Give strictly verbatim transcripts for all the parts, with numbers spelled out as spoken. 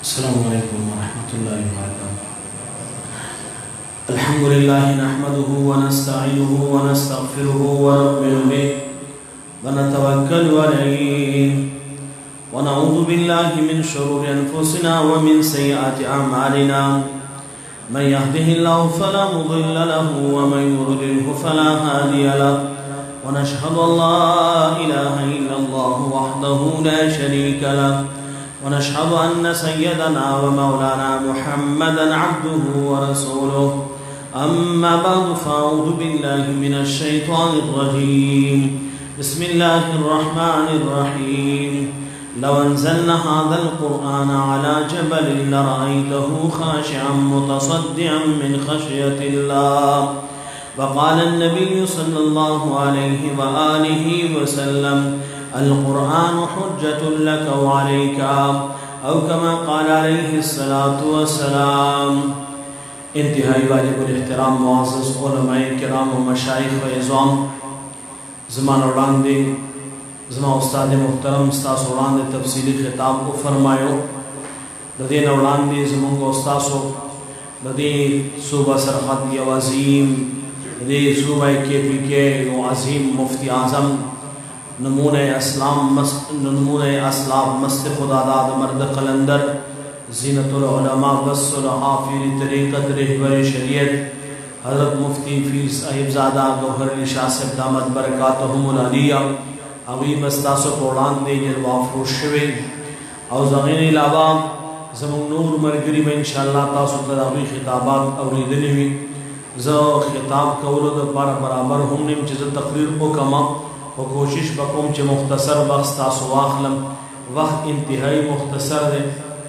السلام عليكم ورحمة الله وبركاته. الحمد لله نحمده ونستعينه ونستغفره ونؤمن به ونتوكل عليه ونعوذ بالله من شرور أنفسنا ومن سيئات أعمالنا. من يهده الله فلا مضل له ومن يضلله فلا هادي له. ونشهد أن لا إله إلا الله وحده لا شريك له. ونشهد أن سيدنا ومولانا محمدا عبده ورسوله. أما بعد فأعوذ بالله من الشيطان الرجيم. بسم الله الرحمن الرحيم. لو أنزلنا هذا القرآن على جبل لرأيته خاشعا متصدعا من خشية الله. وقال النبي صلى الله عليه وآله وسلم القرآن حجة لك وعليك أو كما قال عليه الصلاة والسلام. انتهائی واجب الاحترام معزز علماء کرام و مشایخ و عظام زمان اولان دے زمان استاد محترم استاس اولان دے تفصیلی خطاب کو فرمایو. ددین اولان دے زمان کو استاسو ددین صوبہ سرحد یو عظیم دے صوبہ کے پی کے یو عظیم مفتی اعظم نمونہ اسلام نمونہ اسلام مست خدا داد مرد قلندر زینت العلماء والصلحاء فی طریقت رہبر شریعت حضرت مفتی فیر صاحب زادہ گوہر علی شاہ صاحب دامت برکاتہم العلیہ اغیب استاسو قرآن دے جلوہ فروش شوے او زغین علاوہ زمان نور مرگری میں انشاءاللہ تاسو تداغی خطابات اوریدنی ہوئی زو خطاب کولو دا بار برابر ہم نیم چیز تقریر کو کما و کوشش بکوم چی مختصر وقت تاسو آخلم وقت انتہائی مختصر دے.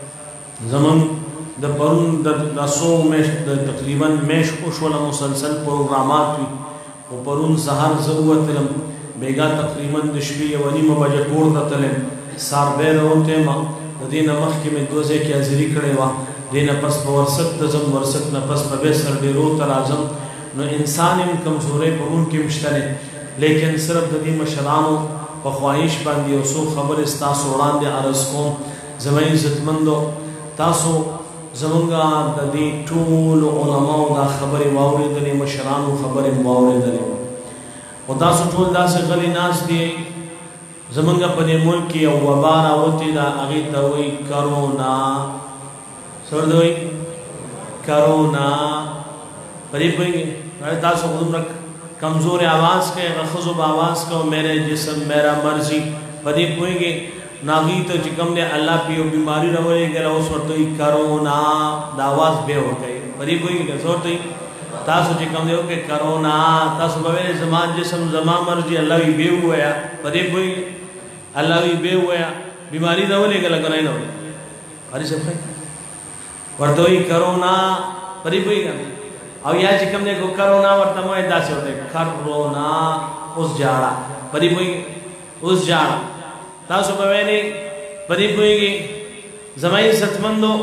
زمان دا پرون دا رسو میش دا تقریباً میش اشوالا مسلسل پروگرامات ہوئی و پرون سہر ضرورت تلم بیگا تقریباً دشوی ونی مبجہ کور دا تلم سار بیر ہوتے ما دین مخ کی میں دوزے کی ازری کڑے وا دین پس پورسک تزم ورسک نفس پبے سر دے رو ترازم نو انسان ام کمزورے پرون کی مشترے لیکن صرف ددی مشرانو و خواہش باندی و سو خبر استاسو اڑان دے عرض کو زمین عزتمندو تاسو زمانگا ددی طول علماء دا خبر واوری دلی مشرانو خبر واوری دلی و تاسو طول دا سے غلی ناس دی زمانگا پدی ملکی و وبارا وطی دا اغیتا ہوئی کرونا سور دوئی کرونا پدی پوئی گی تاسو خودم رکھ کمزور آواز کے غخضب آواز کا میرے جسم میرا مرضی پدی پوئی گی ناغی تو چکم دے اللہ پیو بیماری روئے گا اس وقت توی کرونا دا آواز بے ہو گئی پدی پوئی گی سور توی تاسو چکم دے ہو کہ کرونا تاسو بویلے زمان جسم زمان مرضی اللہ بھی بے ہوا ہے پدی پوئی گی اللہ بھی بے ہوا ہے بیماری روئے گا لگنائی نہ ہوئے پدی سب خواہی ورطوئی کرونا پدی پوئی گا او یا چکم دے کو کرونا ورطموئے دا سے ہوتے کرونا اس جاڑا پدی پوئی گی اس جاڑا تاسو بویلی پدی پوئی گی زمائی ستمندو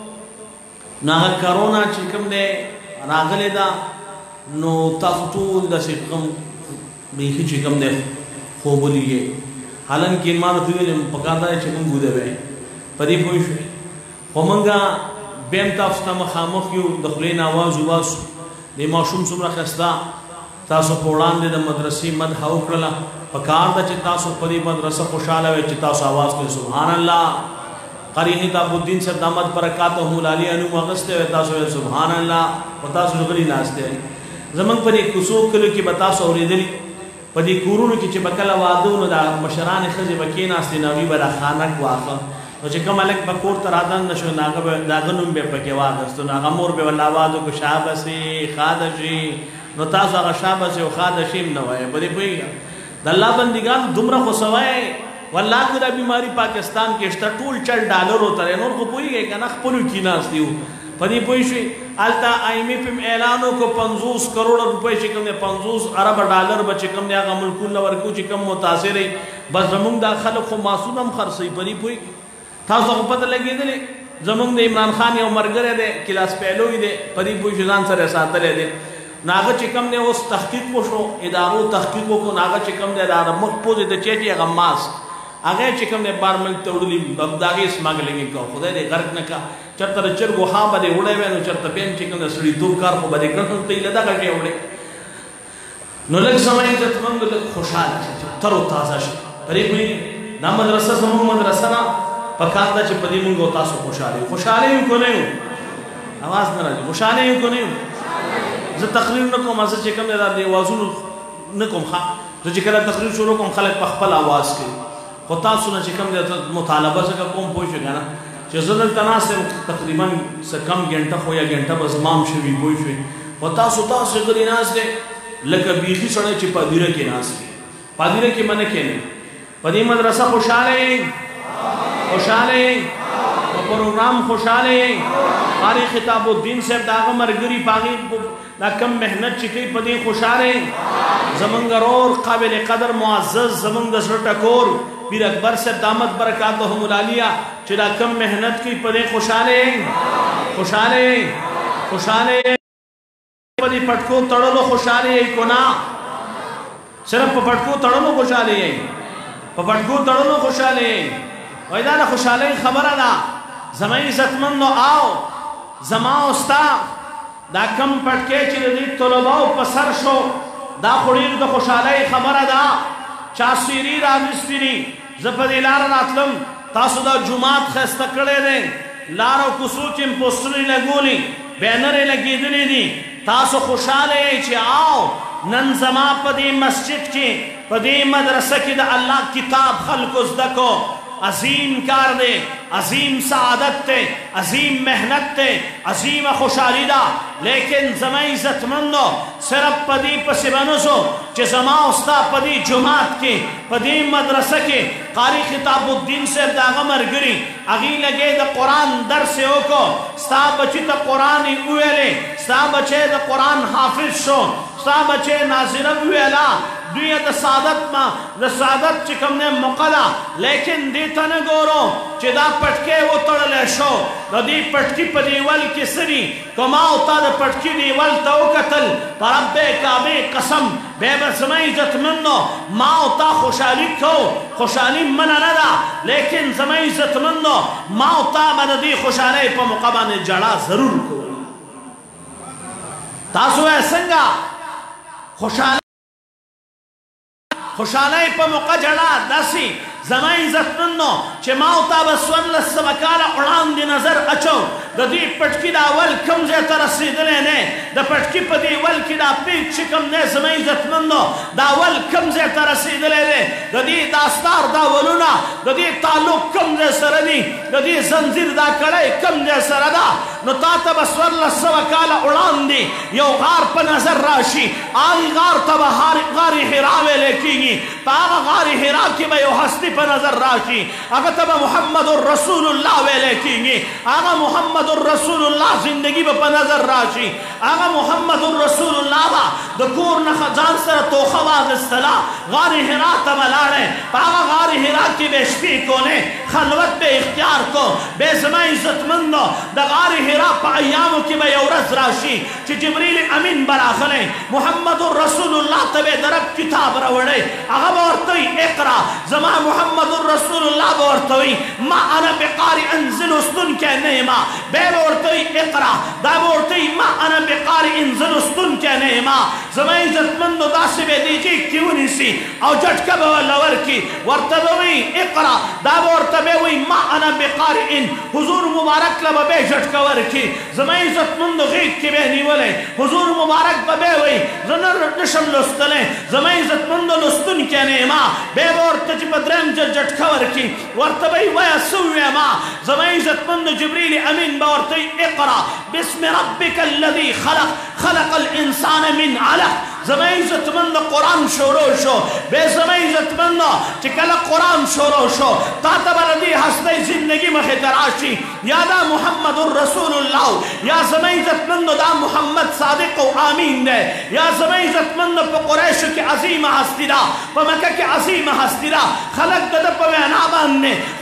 ناغا کرونا چکم دے راغلے دا نو تاسو طول دا سکم بیخی چکم دے خوب لیے حالانکہ انمانو توی جم پکاتا ہے چکم گودے بے پدی پوئی شوئی خومنگا بیم تاسو تا مخامخ یو دخلین آواز واسو دی معشوم سمرا خستا تاسو پوڑان دے دا مدرسی مدحاو کرلا پکار دا چی تاسو پدی مدرسہ خوشحالا وے چی تاسو آواز کرے سبحان اللہ قرینی تاب الدین سے دامت برکاتہم العلی انو مغستے وے تاسو وے سبحان اللہ و تاسو نگلی ناستے وے زمان پدی کسو کلو کی بتاسو اوری دلی پدی کورونو کی چی بکل وادونو دا مشران خزی بکی ناستے نوی بدا خانک واقع و چی کم علک بکور ترادن نشو ناغنم بے پکی واقعستو ناغمور بے واللہ وادو کو شابسی خادشی نو تاسو آغا شابسی و خادشیم نوائے پدی پوئی گا دا اللہ بندگان دمرا خسوائے واللہ کدا بیماری پاکستان کے اشتا ٹول چل ڈالر ہوتا رہے نور کو پوئی گئے کنا خپلو کی ناستی ہو پدی پوئی شوی آلتا آئیمی پیم اعلانو کو پنزوس کروڑ روپے چکم دے پنزوس عرب ڈالر با چکم دے آغا ملکون لورکو چکم متاثر رہی بس زمونگ دا خلق خو معصوم خرسی پدی پوئی تاسو خو پتہ لگی دے زمونگ دے عمران خان یا مرگر دے کلاس پہلوی دے پدی پوئی شزان سر احساتا لے دے ناغا چکم دے اس تحقیق کو شو ادارو تحقیقوں کو ناغا چکم دے ادارو مخپوز دے چیچی اگا ماسک هغه چې کوم نه بار ملک ته وړلي داغې سماګلینګ کو خدای دې غرق نه کا چرته چرګو ها باندې وړې وینو چرته بین چې کوم سړي دوب کار خو باندې کړو ته لدا غټي وړې نو لږ سمای عزت مند لږ خوشاله تر او تازه شي پرې کوي دا مدرسه زموږ مدرسه نه پکار دا چې پدې موږ تاسو خوشاله خوشاله یو کو نه یو आवाज نه راځي خوشاله یو کو نه یو زه تقریر نه کوم زه چې کوم دا دی وازونو نه کوم ښه زه چې کله تقریر شروع کوم خلک په خپل आवाज کوي خو تاسو نه چې کوم د مطالبه څخه کوم پوه شئ کنه چې زه دلته ناسم تقریبا څه کم غنټه خو یا غنټه به زمام شوي پوه شئ خو تاسو تاسو غري ناس دي لکه بیخي سړی چې پادیره کې ناس دي پادیره کې منه کېنه په دې مدرسه خوشاله خوشاله په پروګرام خوشاله قاری خطاب الدین صاحب داغه مرګري باغی دا کم مهنت چې کوي په دې خوشاله زمونږ رور قابل قدر معزز زمونږ د سر ټکور پیر اکبر صاحب دامت برکاتهم العالیه چې دا کم مهنت کوي په دې خوشاله خوشاله خوشاله په دې پټکو تړلو خوشاله یې کونا صرف په پټکو تړلو خوشاله یې په پټکو تړلو خوشاله یې وای دا نه خوشاله خبره ده زما عزتمن نو آو زما اوستا دا کم پټکې چې دې طلباو په سر شو دا خوري د خوشاله خبره ده چا سيري را مستري زپدې لار راتلم تاسو دا جمعات خسته کړې ده لار او کوڅو کې پوسټري لګولي بینر لګېدلې دي تاسو خوشاله چې آو نن زما په دې مسجد کې په دې مدرسه کې د الله کتاب خلق زده کو عظیم کار دے عظیم سعادت تے عظیم محنت تے عظیم خوشحالی دا لیکن زما عزت مندو صرف پدی پسبنسو چه زما استا پدی جماعت کے پدی مدرسہ کے قاری خطاب الدین سے داغا مرگری اگی لگے دا قرآن درس ہو کو ستا بچی تا قرآن اویلے ستا بچے دا قرآن حافظ شو ستا بچے ناظرم اویلا دوی د سعادت ما د سعادت چې کوم نه مقلا لیکن دې ته نه ګورو چې دا پټکې و تړلې شو د دې پټکی په دیوال کې سری کما او تا د پټکی دیوال ته وکتل رب کعبه قسم به بسمه عزت منو ما او تا خوشحالي کو خوشحالي من نه ده لیکن زما عزت منو ما او تا باندې دې خوشاله په مقابله جړه ضرور کو تاسو څنګه خوشاله خوشاله په موقع جړه داسي زما عزت منو چې ما او تا بسون لسمه کاله وړاندې نظر اچو د دې پټکی دا اول کم ځای ته رسېدلی نه د پټکی په دیوال کې دا پیچ چې کوم دی زما عزت منو دا اول کم ځای ته رسېدلی دی د دې داستار دا ولونه د دې تعلق کم ځای سره دي د دې زنځیر دا کړی کم ځای سره ده نو تا ته به څوارلس سوه کاله وړاندې یو غار په نظر راشي هغې غار ته به غار حرا ویلی کېږي په هغه غار حرا کې به یو هستي په نظر راشي هغه ته به محمد رسول الله ویلی کېږي هغه محمد رسول الله زندگی به په نظر راشي هغه محمد رسول الله به د کور نه ځان سره توخه واخیستله غار حرا ته به لاړی په هغه غار حرا کې به شپې کولې خلوت به اختیار کو بې زما عزتمندو د غار حرا په ایامو کې به یو ورځ راشي چې جبریل امین به راغلی محمد رسول الله ته به د رب کتاب راوړی هغه به ورته وي اقرا زما محمد رسول الله به ورته وي ما انا بقارئ لوستونکی نه یم بیا به ورته وي اقرا دا به ورته وي ما انا بقارئ زه لوستونکی نه یم زما عزتمندو داسې به دې کې کې ونیسي او جټکه به ورله ورکړي ورته به وي اقرا دا به ورته به وي ما انا بقارئ حضور مبارک له به بیا جټکه ورکړي زما عزتمندو غېږ کې به یې نیولی حضور مبارک به بیا وي زه نشم لوستلی زما عزتمندو لوستونکی نه یم بیا به ورته چې په درېیم ځل جټکه ورکړي ورته به یې وایه څه ووایم زما عزتمندو جبریل امین به ورته وي اقرا بسم ربک الذي خلق خلق الانسان من علق زما عزتمندو قرآن شروع شو بے زما عزتمندو چې کله قرآن شروع شو تا ته به د دې هستۍ زندګي مخې ته راشي یا دا محمد رسول الله یا زما عزتمندو دا محمد صادق او امین دی یا زما عزتمندو په قریشو کې عظیمه هستي ده په مکه کې عظیمه هستي ده خلک د ده په وینا باندې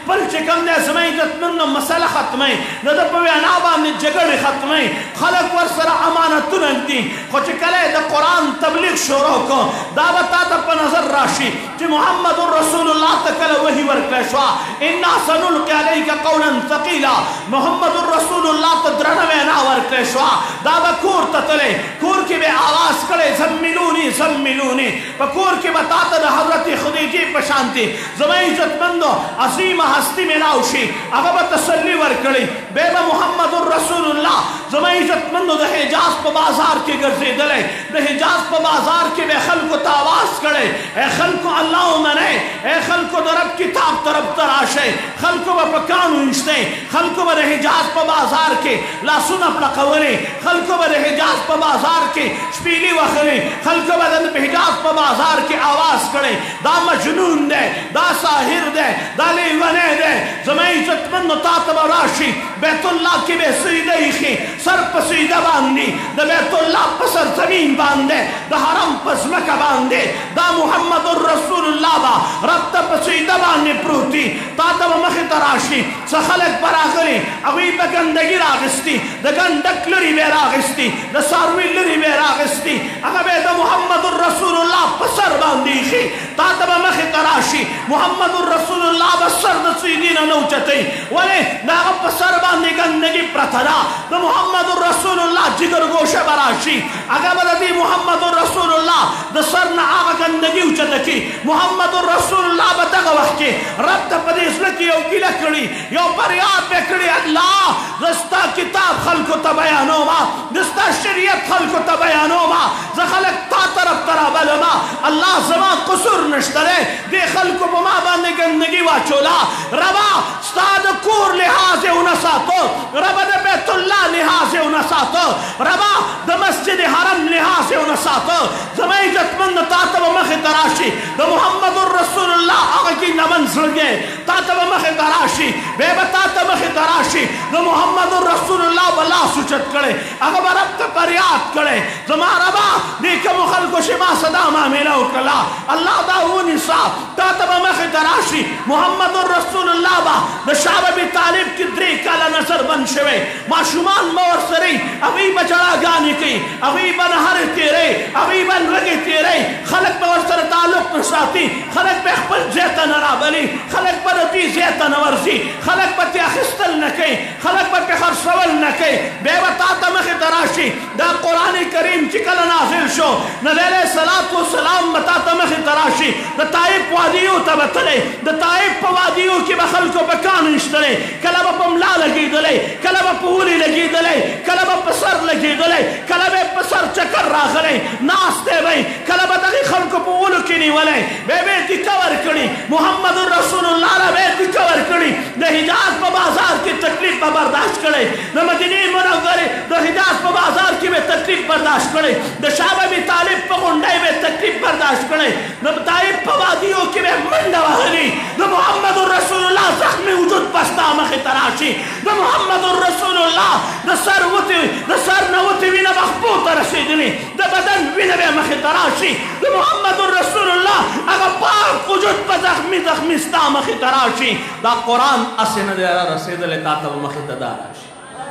خپل چې کوم دی زما عزتمندو مسله ختموي د ده په وینا باندې جګړې ختموي خلک ورسره امانتونه ږدي خو چې کله د قرآن تبلیغ شروع کړو دا به تا ته په نظر راشي چې محمد رسول الله ته کله وحي ورکړی شوه انا سنلقي علیک قولا ثقیلا محمد رسول الله ته درنه وینا ورکړی شوه دا به کور ته تللی کور کې به آواز کړی زملوني زملوني په کور کې به تا ته د حضرت خدیجې په شانتې زما عزتمندو عظیمه هستي میلاو شي هغه به تسلي ورکړي بیا به محمد رسول الله زما عزتمندو د حجاز په بازار کې ګرځېدلی د حجاز په بازار کې به خلکو ته آواز کړی ای خلکو الله ومنئ ای خلکو د رب کتاب طرف ته راشئ خلکو به په کاڼو ایستئ خلکو به د حجاز په بازار کې لاسونه پړقولي خلکو به د حجاز په بازار کې شپیلي وهلي خلکو به د حجاز په بازار کې آواز کړی دا مجنون دی دا ساحر دی دا لیونی دی زما عزتمندو تا ته به راشي بیت الله کې به سجده ایښي سر په سجده باندې د بیت الله په سر زمین باندې د حرم په ځمکه باندې دا محمد رسول الله به رب ته په سجده باندې پروت وي تا ته به مخې ته راشي څه خلک به راغلي هغوی به ګندګي راغستي د ګنډک لرې به یې راغستي د څاروي لرې به یې راغستي هغه به یې د محمد رسول الله په سر باندې ایښي تا ته به مخې ته راشي محمد رسول الله به سر د سجدې نه نه اوچتوي ولې د هغه په سر باندې ګندګي پرته ده د محمد رسول الله جګرګوشه به راشي هغه به د دې محمد رسول الله د سر نه هغه ګندګي اوچته کړي محمد رسول الله به دغه وخت کې رب ته په دې زړه کې یو ګیله کړي یو فریاد به کړي الله زه ستا کتاب خلکو ته بیانوم زه ستا شریعت خلکو ته بیانوم زه خلک تا طرف ته رابلم الله زما قصور نشته دی دې خلکو په ما باندې ګندګي واچوله ربا ستا د کور لحاظ یې ونه ساتو ربا د بیت الله لحاظ یې ونه ساتو ربا د مسجد حرم لحاظ یې ونه ساتو زما عزتمند تا ته به مخې ته راشي د محمد رسول الله هغه کې نمن زړګی تا ته به مخې ته راشي بیا به تا ته مخې ته راشي د محمد رسول الله به لاس اوچت کړی هغه به رب ته فریاد کړی زما ربا دې کومو خلکو چې ما صدا معامله وکړله الله دا ونیسه تا ته به مخې ته راشي محمد رسول الله به د شاه ابي طالب کې درې کاله نظر بند شوی ماشومان به ورسره وي هغوی به ژړاګانې کوي هغوی به نهرې تېروي هغوی به لوږې تېروي خلک به ورسره تعلق نه ساتي خلک به خپل ځای ته نه رابلي خلک به د دوی ځای ته نه ورځي خلک به ترې اخیستل نه کوي خلک به ترې خرڅول نه کوي بیا به تا ته مخې ته راشي دا قرآن کریم چې کله نازل شو نبی علیه صلات وسلام به تا ته مخې ته راشي د طایف وادیو ته به تللی د طایف په وادیو کې به خلکو به کان ایستلی کله به په ملا لګېدلی کله به په ولې لګېدلی کله به په سر لګېدلی کله به په سر چکر راغلی ناستی به کله به دغې خلکو په ولو کې نیولی بیا به یې تیکه ورکړي محمد رسول الله را به یې تیکه ورکړي د حجاز په بازار کې تکلیف به برداشت کړی د مدینې منورې د حجاز په بازار کې به تکلیف برداشت کړی د شاه ابي طالب په غونډۍ به تکلیف برداشت کړی د طایف په وادیو کې به منډه وهلي د محمد رسول الله زخمي وجود به ستا مخې ته راشي د محمد رسول الله د سر وتې د سر نه وتې وینه به خپو ته رسېدلې د بدن وینه به مخې ته راشي د محمد رسول الله هغه پاک وجود به زخمي زخمي ستا مخې ته راشي دا قرآن هسې نه دی رسېدلی تا ته به مخې ته دا راشي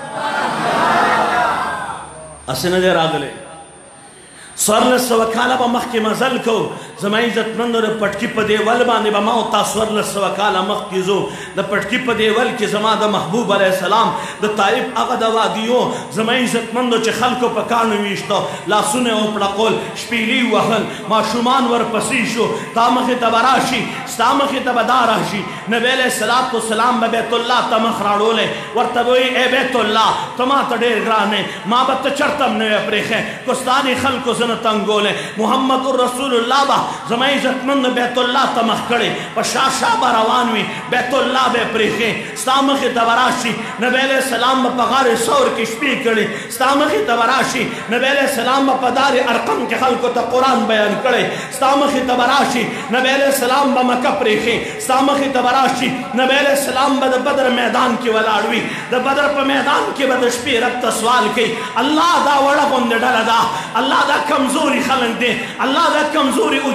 هسې نه دی راغلی څوارلس سوه کاله به مخکې مزل کوو زما عزتمندو د پټکي په دیول باندې به ما او تا څوارلس سوه کاله مخکې ځو د پټکي په دیول کې زما د محبوب علیه السلام د طایف هغه د وادیو زما عزتمندو چې خلکو په کاڼو ویشته لاسونه یې وپړقول شپیلي وهل ماشومان ورپسې شو تا مخې ته به راشي ستا مخې ته به دا راشي نبی علیه الصلاة والسلام به بیت الله ته مخ راړولی ورته به وایي ای بیت الله ته ما ته ډېر ګران یې ما به ته چرته هم نه وې پرېښی که ستا دې خلکو زه نه تنګولی محمد رسول الله به زما عزتمند بیت الله ته مخ کړی په شا شا به روان وي بیت الله به یې پرېښی ستا مخې ته به راشي نبی علیه السلام به په غار ثور کې شپې کړي ستا مخې ته به راشي نبی علیه السلام به په دار ارقم کې خلکو ته قرآن بیان کړی ستا مخې ته به راشي نبی علیه السلام به مکه پرېښي ستا مخې ته به راشي نبی علیه السلام به د بدر میدان کې ولاړ وي د بدر په میدان کې به د شپې رب ته سوال کوي الله دا وړه غوندې ډله ده الله دا کمزوري خلک دی الله دا کمزوري وجود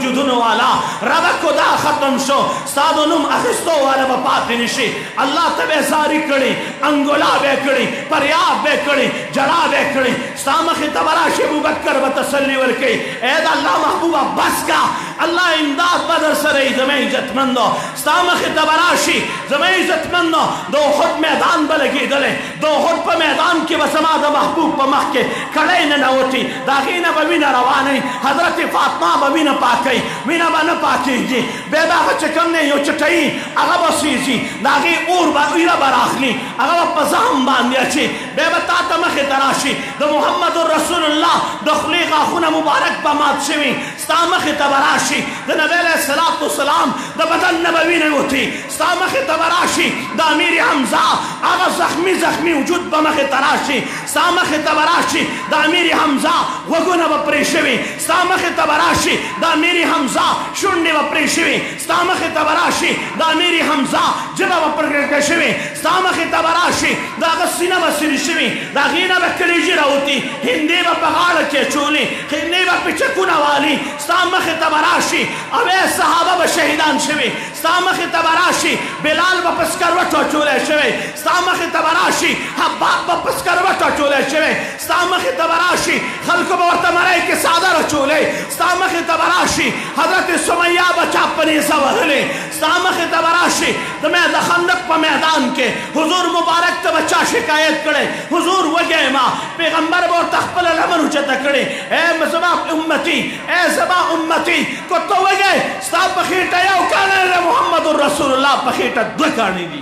وجودن والا ربکو دا ختم شو ستادو نم اخستو والا بپاتی نشی اللہ تبے زاری کڑی انگولا بے کڑی پریاب بے کڑی جڑا بے کڑی ستامخ تبراشی ابو بکر بتسلی ورکی اید اللہ محبوبہ بس کا اللہ امداد بدر سرئی زمین عزت مندو ستامخ تبراشی زمین عزت مندو دو خود میدان بلگی دلے دو خود پا میدان کی بسما دا محبوب پا مخ کے کڑے ننوٹی داغین بوین روانی حضرت فاطمہ بوین پاکی وین با نپاکی جی بے باغ چکم نے یو چٹائی اغا بسیزی داغی اور با ایرہ براخلی اغا با پزام باندیا چی بے بتا تمخ تراشی دا محمد رسول اللہ دخلی غاخون مبارک پا مات شوی ستامخ تبراشی دا نبی علیہ السلام دا بدن نبوی نیوتی ستامخ تبراشی دا امیر حمزہ آغا زخمی زخمی وجود بمخ تراشی ستامخ تبراشی دا امیر حمزہ وگون بپریشوی ستامخ تبراشی دا امیر حمزہ شنڈی بپریشوی ستامخ تبراشی دا امیر حمزہ جبا بپرکشوی ستامخ تبراشی دا غسینہ بسرشوی دا غینہ بکلیجی روتی ہندی بپغاڑ کے چولی ہندی بپچکونہ والی ستامخ تبراشی اوے صحابہ بشہیدان شوی ستامخ تبراشی بلال بپسکروٹو چولے شوی ستامخ تبراشی حباب بپسکروٹو چولے شوی ستامخ تبراشی خلق بورتا مرائی کے سادر چولے ستامخ تبراشی حضرت سمیہ بچا پنیسا وحلے ستامخ تبراشی دمیں دخندق پا میدان کے حضور مبارک تا بچا شکایت کرے حضور وگے ماں پیغمبر بور تخپل الامر اچھتا کرے اے مزبا امتی اے زبا امتی کو تو وگے ستا پخیٹا یاو کانے لے محمد الرسول اللہ پخیٹا دکانی دی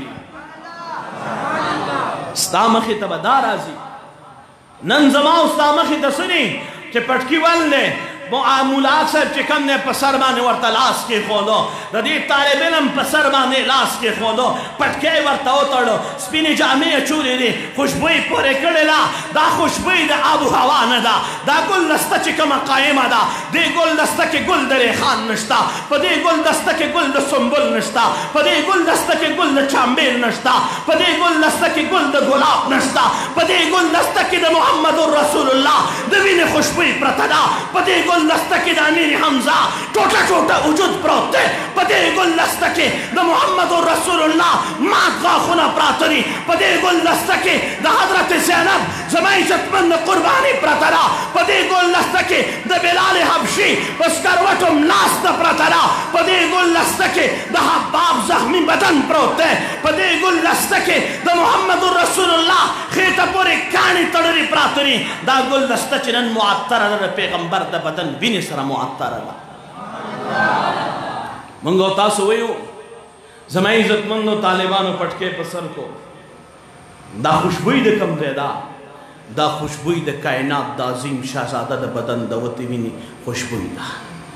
ستا مخی تبدار آزی ننزماؤ ستا مخی تسنی کہ پٹکی والنے معاملات صاحب چکم نے پسر بانے ورطا لاس کے خودو دا دی طالب علم پسر بانے لاس کے خودو پٹکے ورطا اتڑو سپینی جامعی چولی دی خوشبوئی پورے کڑلا دا خوشبوئی دا آب و ہوا ندا دا گل دستا چکم قائم دا دی گل دستا کے گل دا ریخان نشتا پا دی گل دستا کے گل دا سنبل نشتا پا دی گل دستا کے گل دا چامبیر نشتا پا دی گل دستا کے گل دا گلاب نشتا پا دی گل دستا کے دا محمد الرسول اللہ دوین خوشبوئی پرتدا پا دی گل لستکی دا امیر حمزہ ٹوٹا ٹوٹا وجود پروتے پدے گل لستکی دا محمد رسول اللہ مات غاخونا پراتری پدے گل لستکی دا حضرت زینب زمائی جتمند قربانی پراترا پدے گل لستکی دا بلال حبشی بسکروٹو ملاست پراترا پدے گل لستکی دا حباب زخمی بدن پروتے پدے گل لستکی دا محمد رسول اللہ خیطہ پوری کانی تڑری پراتری دا گل لستکی نن معطر دا پیغمبر دا بدن بینی سر معطر اللہ منگو تاسو ویو زمائی عزت مندو طالبانو پٹکے پسر کو دا خوشبوئی دا کم دے دا دا خوشبوئی دا کائنات دا عظیم شہزادہ دا بدن دا وطی بینی خوشبوئی دا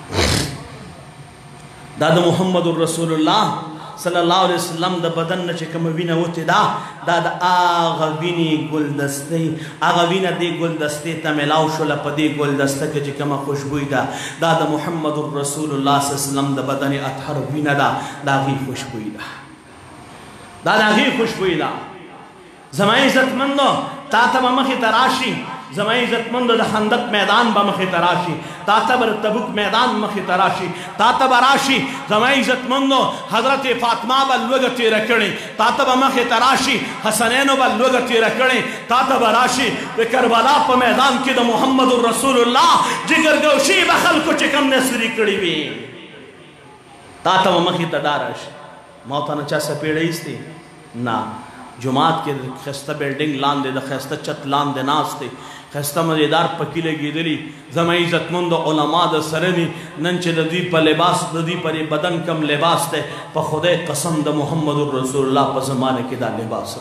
دا دا محمد الرسول اللہ صلی اللہ علیہ وسلم دا بدن نچے کم وینا ہوتے دا دا دا آغا وینی گلدستے آغا وینا دے گلدستے تا ملاو شولا پا دے گلدستے کچے کم خوشبوئی دا دا دا محمد الرسول اللہ صلی اللہ علیہ وسلم دا بدن اطہر وینا دا دا غی خوشبوئی دا دا دا غی خوشبوئی دا زمائی عزت مندو تا تا ممخی تراشی زمائی عزت مندو دا خندق میدان با مخی تراشی تا تا بر تبک میدان مخی تراشی تا تا براشی زمائی عزت مندو حضرت فاطمہ با لوگتی رکڑی تا تا با مخی تراشی حسنینو با لوگتی رکڑی تا تا براشی بے کربلا پا میدان کی دا محمد الرسول اللہ جگر گوشی بخل کو چکم نے سری کڑی بھی تا تا با مخی تدارش موتانا چا سپیڑیس تھی نا جماعت کے خستہ بیلڈنگ لان دے دا خستہ چت لان دے ناس تے خستہ مزیدار پکیلے گی دلی زمائی عزت مند علماء دا سرنی ننچے دا دی پا لباس دا دی پر بدن کم لباس تے پا خدای قسم دا محمد الرسول اللہ پا زمانے کی دا لباس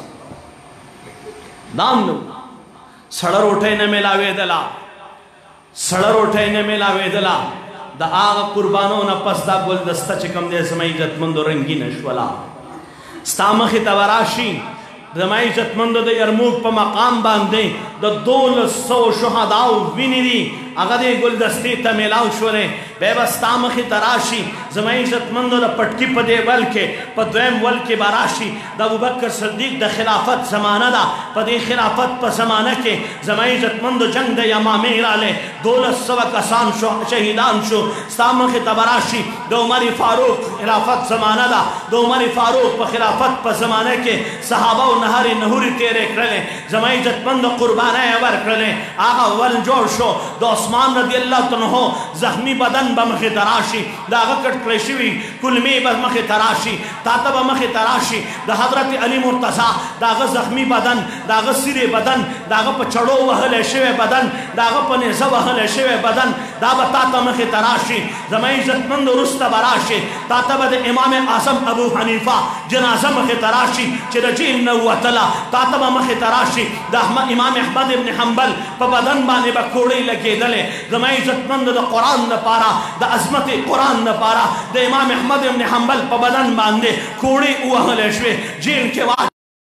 دام دو سڑر اٹھے نے ملاوے دلا سڑر اٹھے نے ملاوے دلا دا آغا قربانوں نا پس دا گل دستا چکم دے زمائی عزت مند رنگی نشولا ستامخ توراشی زمائی عزت مند دے یرموک پا مقام باندے دا دول سو شہداؤ وینی دی اگا دے گلدستی تا ملاو شولے बेबस्ता मखी तराशी ज़मा इज़्ज़तमंदो द पटकी पदे वल के पद्वैम वल के बाराशी द अबू बकर सिद्दीक द खिलाफत ज़माना दा पदे खिलाफत प ज़माना के ज़मा इज़्ज़तमंदो जंग द यमामे इराले दौलत सवा कसान शो शहीदान शो स्ता मखी तबराशी द उमर फारूक खिलाफत ज़माना दा द उमर फारूक प खिलाफत प ज़माने के सहाबा व नहरी नहुरी तेरे करले ज़मा इज़्ज़तमंदो कुर्बाने वर करले आगा वल जोड़ शो द उस्मान रदी अल्लाह तन्हो जख्मी बदन बमखे तराशी दागा कट क्लेशिवी कुलमी बमखे तराशी ताता बमखे तराशी द हजरत अली मुर्तज़ा दागा जख्मी बदन दागा सिरे बदन दागा पछड़ो वहले शेवे बदन दागा पने ज़ वहले शेवे बदन दागा ताता मखे तराशी ज़मा इज़्ज़तमंद रुस्ता बराशी ताता बद इमाम आज़म अबू हनीफा जनाज़ा मखे तराशी चिरजील नवतला ताता बमखे तराशी द इमाम अहमद इब्न हंबल प बदन बाने बकोड़े लगे दले ज़मा इज़्ज़तमंद द कुरान न पारा द अज़मत कुरान न पारा द इमाम अहमद इब्न हंबल प बदन बांधे कोड़े उहले शवे जेल के बाद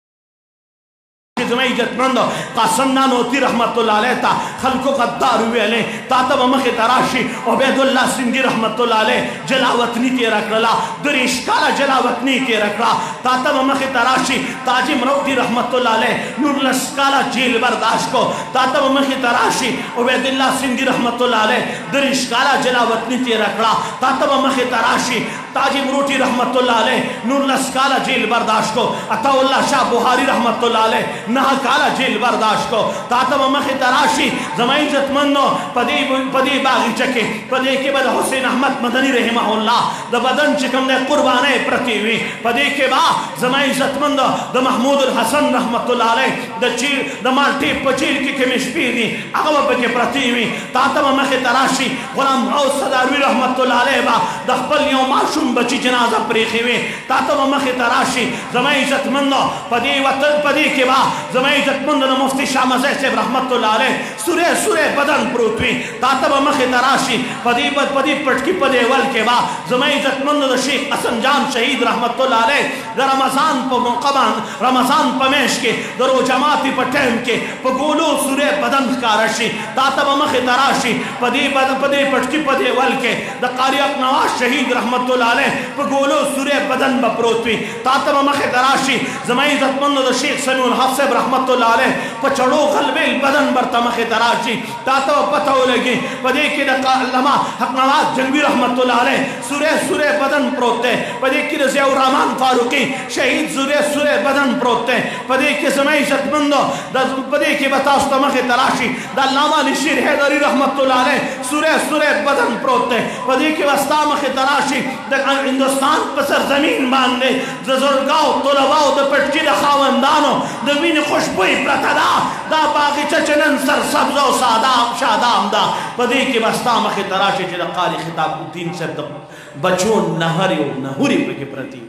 ज़मा इज़्ज़तमंद कासिम नानोती रहमतुल्लाह अलैह ता खल्को गद्दार हुए ले ताता मखे तराशी उबैदुल्लाह सिंधी रहमतुल्लाह अलैह जलावतनी के रखला दरिश काला जलावतनी के रखला ताता मखे तराशी ताजी मरौती रहमतुल्लाह अलैह नूरलस काला जेल बर्दाश्त को ताता मखे तराशी उबैदुल्लाह सिंधी रहमतुल्लाह अलैह दरिश काला जलावतनी के रखला ताता मखे तराशी ताजी मरोटी रहमतुल्लाह अलैह नूरलस काला जेल बर्दाश्त को अताउल्लाह शाह बुहारी रहमतुल्लाह अलैह नहा काला जेल बर्दाश्त को ताता मखे तराशी ज़मा इज़्ज़तमंदो पदे पदे बागीचे के पदे के बाद हुसैन अहमद मदनी रहमहुल्लाह द बदन चिकम ने कुर्बाने प्रति हुई पदे के बाद ज़मा इज़्ज़तमंदो द महमूद अल हसन रहमतुल्लाह अलैह द चीर द माल्टी पचीर की केमिशपीनी अगवा के प्रति हुई ताता मखे तराशी गुलाम गौस सदारवी रहमतुल्लाह अलैह बा द खपल यो मासूम बची जनाजा प्रेखे हुए ताता मखे तराशी ज़मा इज़्ज़तमंदो पदे वतन पदे के बाद ज़मा इज़्ज़तमंद मुफ्ती शाह मज़ह से रहमतुल्लाह अलैह सुरे सुरे बदन प्रोतवी तातब मखे तराशी पदी पदी पटकी पदे वल के बाद ज़मा इज़्ज़तमंद शेख हसन जान शहीद रहमतुल्लाह अलैह द रमज़ान प मुक़बान रमज़ान पमेश के दरो जमाती पटेम के पगोलो सुरे बदन कारशी तातब मखे तराशी पदी पद पदे पटकी पदे वल के द कारी नवाज शहीद रहमतुल्लाह अलैह पगोलो सुरे बदन बप्रोतवी तातब मखे तराशी ज़मा इज़्ज़तमंद शेख समीउल हक से रहमतुल्लाह अलैह पचड़ो गलबेल बदन बरतमखे तराशी तातो पता लगे पदे के लमा हक नवाज जंगवी रहमतुल्लाह अलैह सुरे सुरे बदन प्रोते पदे की रज़ियाउर रहमान फारूकी शहीद सुरे सुरे बदन प्रोते पदे के ज़मा इज़्ज़तमंदो पदे के बतास तमखे तराशी द अल्लामा निशीर हैदरी रहमतुल्लाह अलैह सुरे सुरे बदन प्रोते पदे के वस्ता मखे तराशी द हिंदुस्तान पर जमीन बांधे बुजुर्गाओ तलबाओ द पटकी द खावंदानो द वीन खुशबुई प्रतदा दा बागीचा चनन सर सब्ज़ो सादाम शादाम दा पदे के वस्ता मखे तराशी जिला कारी खिताबुद्दीन से बचो नहरी नहुरी के प्रति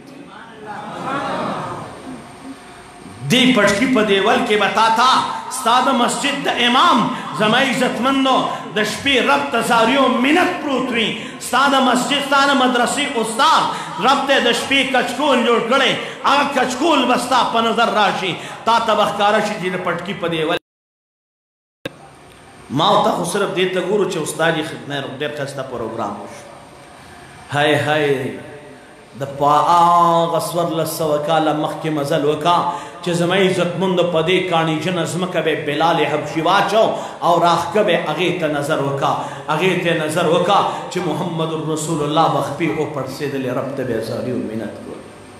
दी पटकी पदेवल के बताता साद मस्जिद द इमाम ज़मा इज़्ज़तमंदो दशपी रब तजारियो मिनत प्रूतवी साद मस्जिद साद मदरसी उस्ताद रब ते दशपी कचकूल जोड़ करे आग कचकूल बस्ता पनजर राशि ता तबखकारशी जिन पटकी पदेवल मावता खुसरफ देता गुरु चे उस्तादी खिदने देर खस्ता प्रोग्राम हाय हाय द पाग अस्वर लसवकाला मख के मजल वका चे ज़मा इज़्ज़तमंद पदे कानी जन अज़म कबे बिलाल हबशी वाचो और आख कबे अगे ते नजर वका अगे ते नजर वका चे मुहम्मदुर रसूलुल्लाह बख्पी ऊपर से दिल रब ते बेजारी मिन्नत को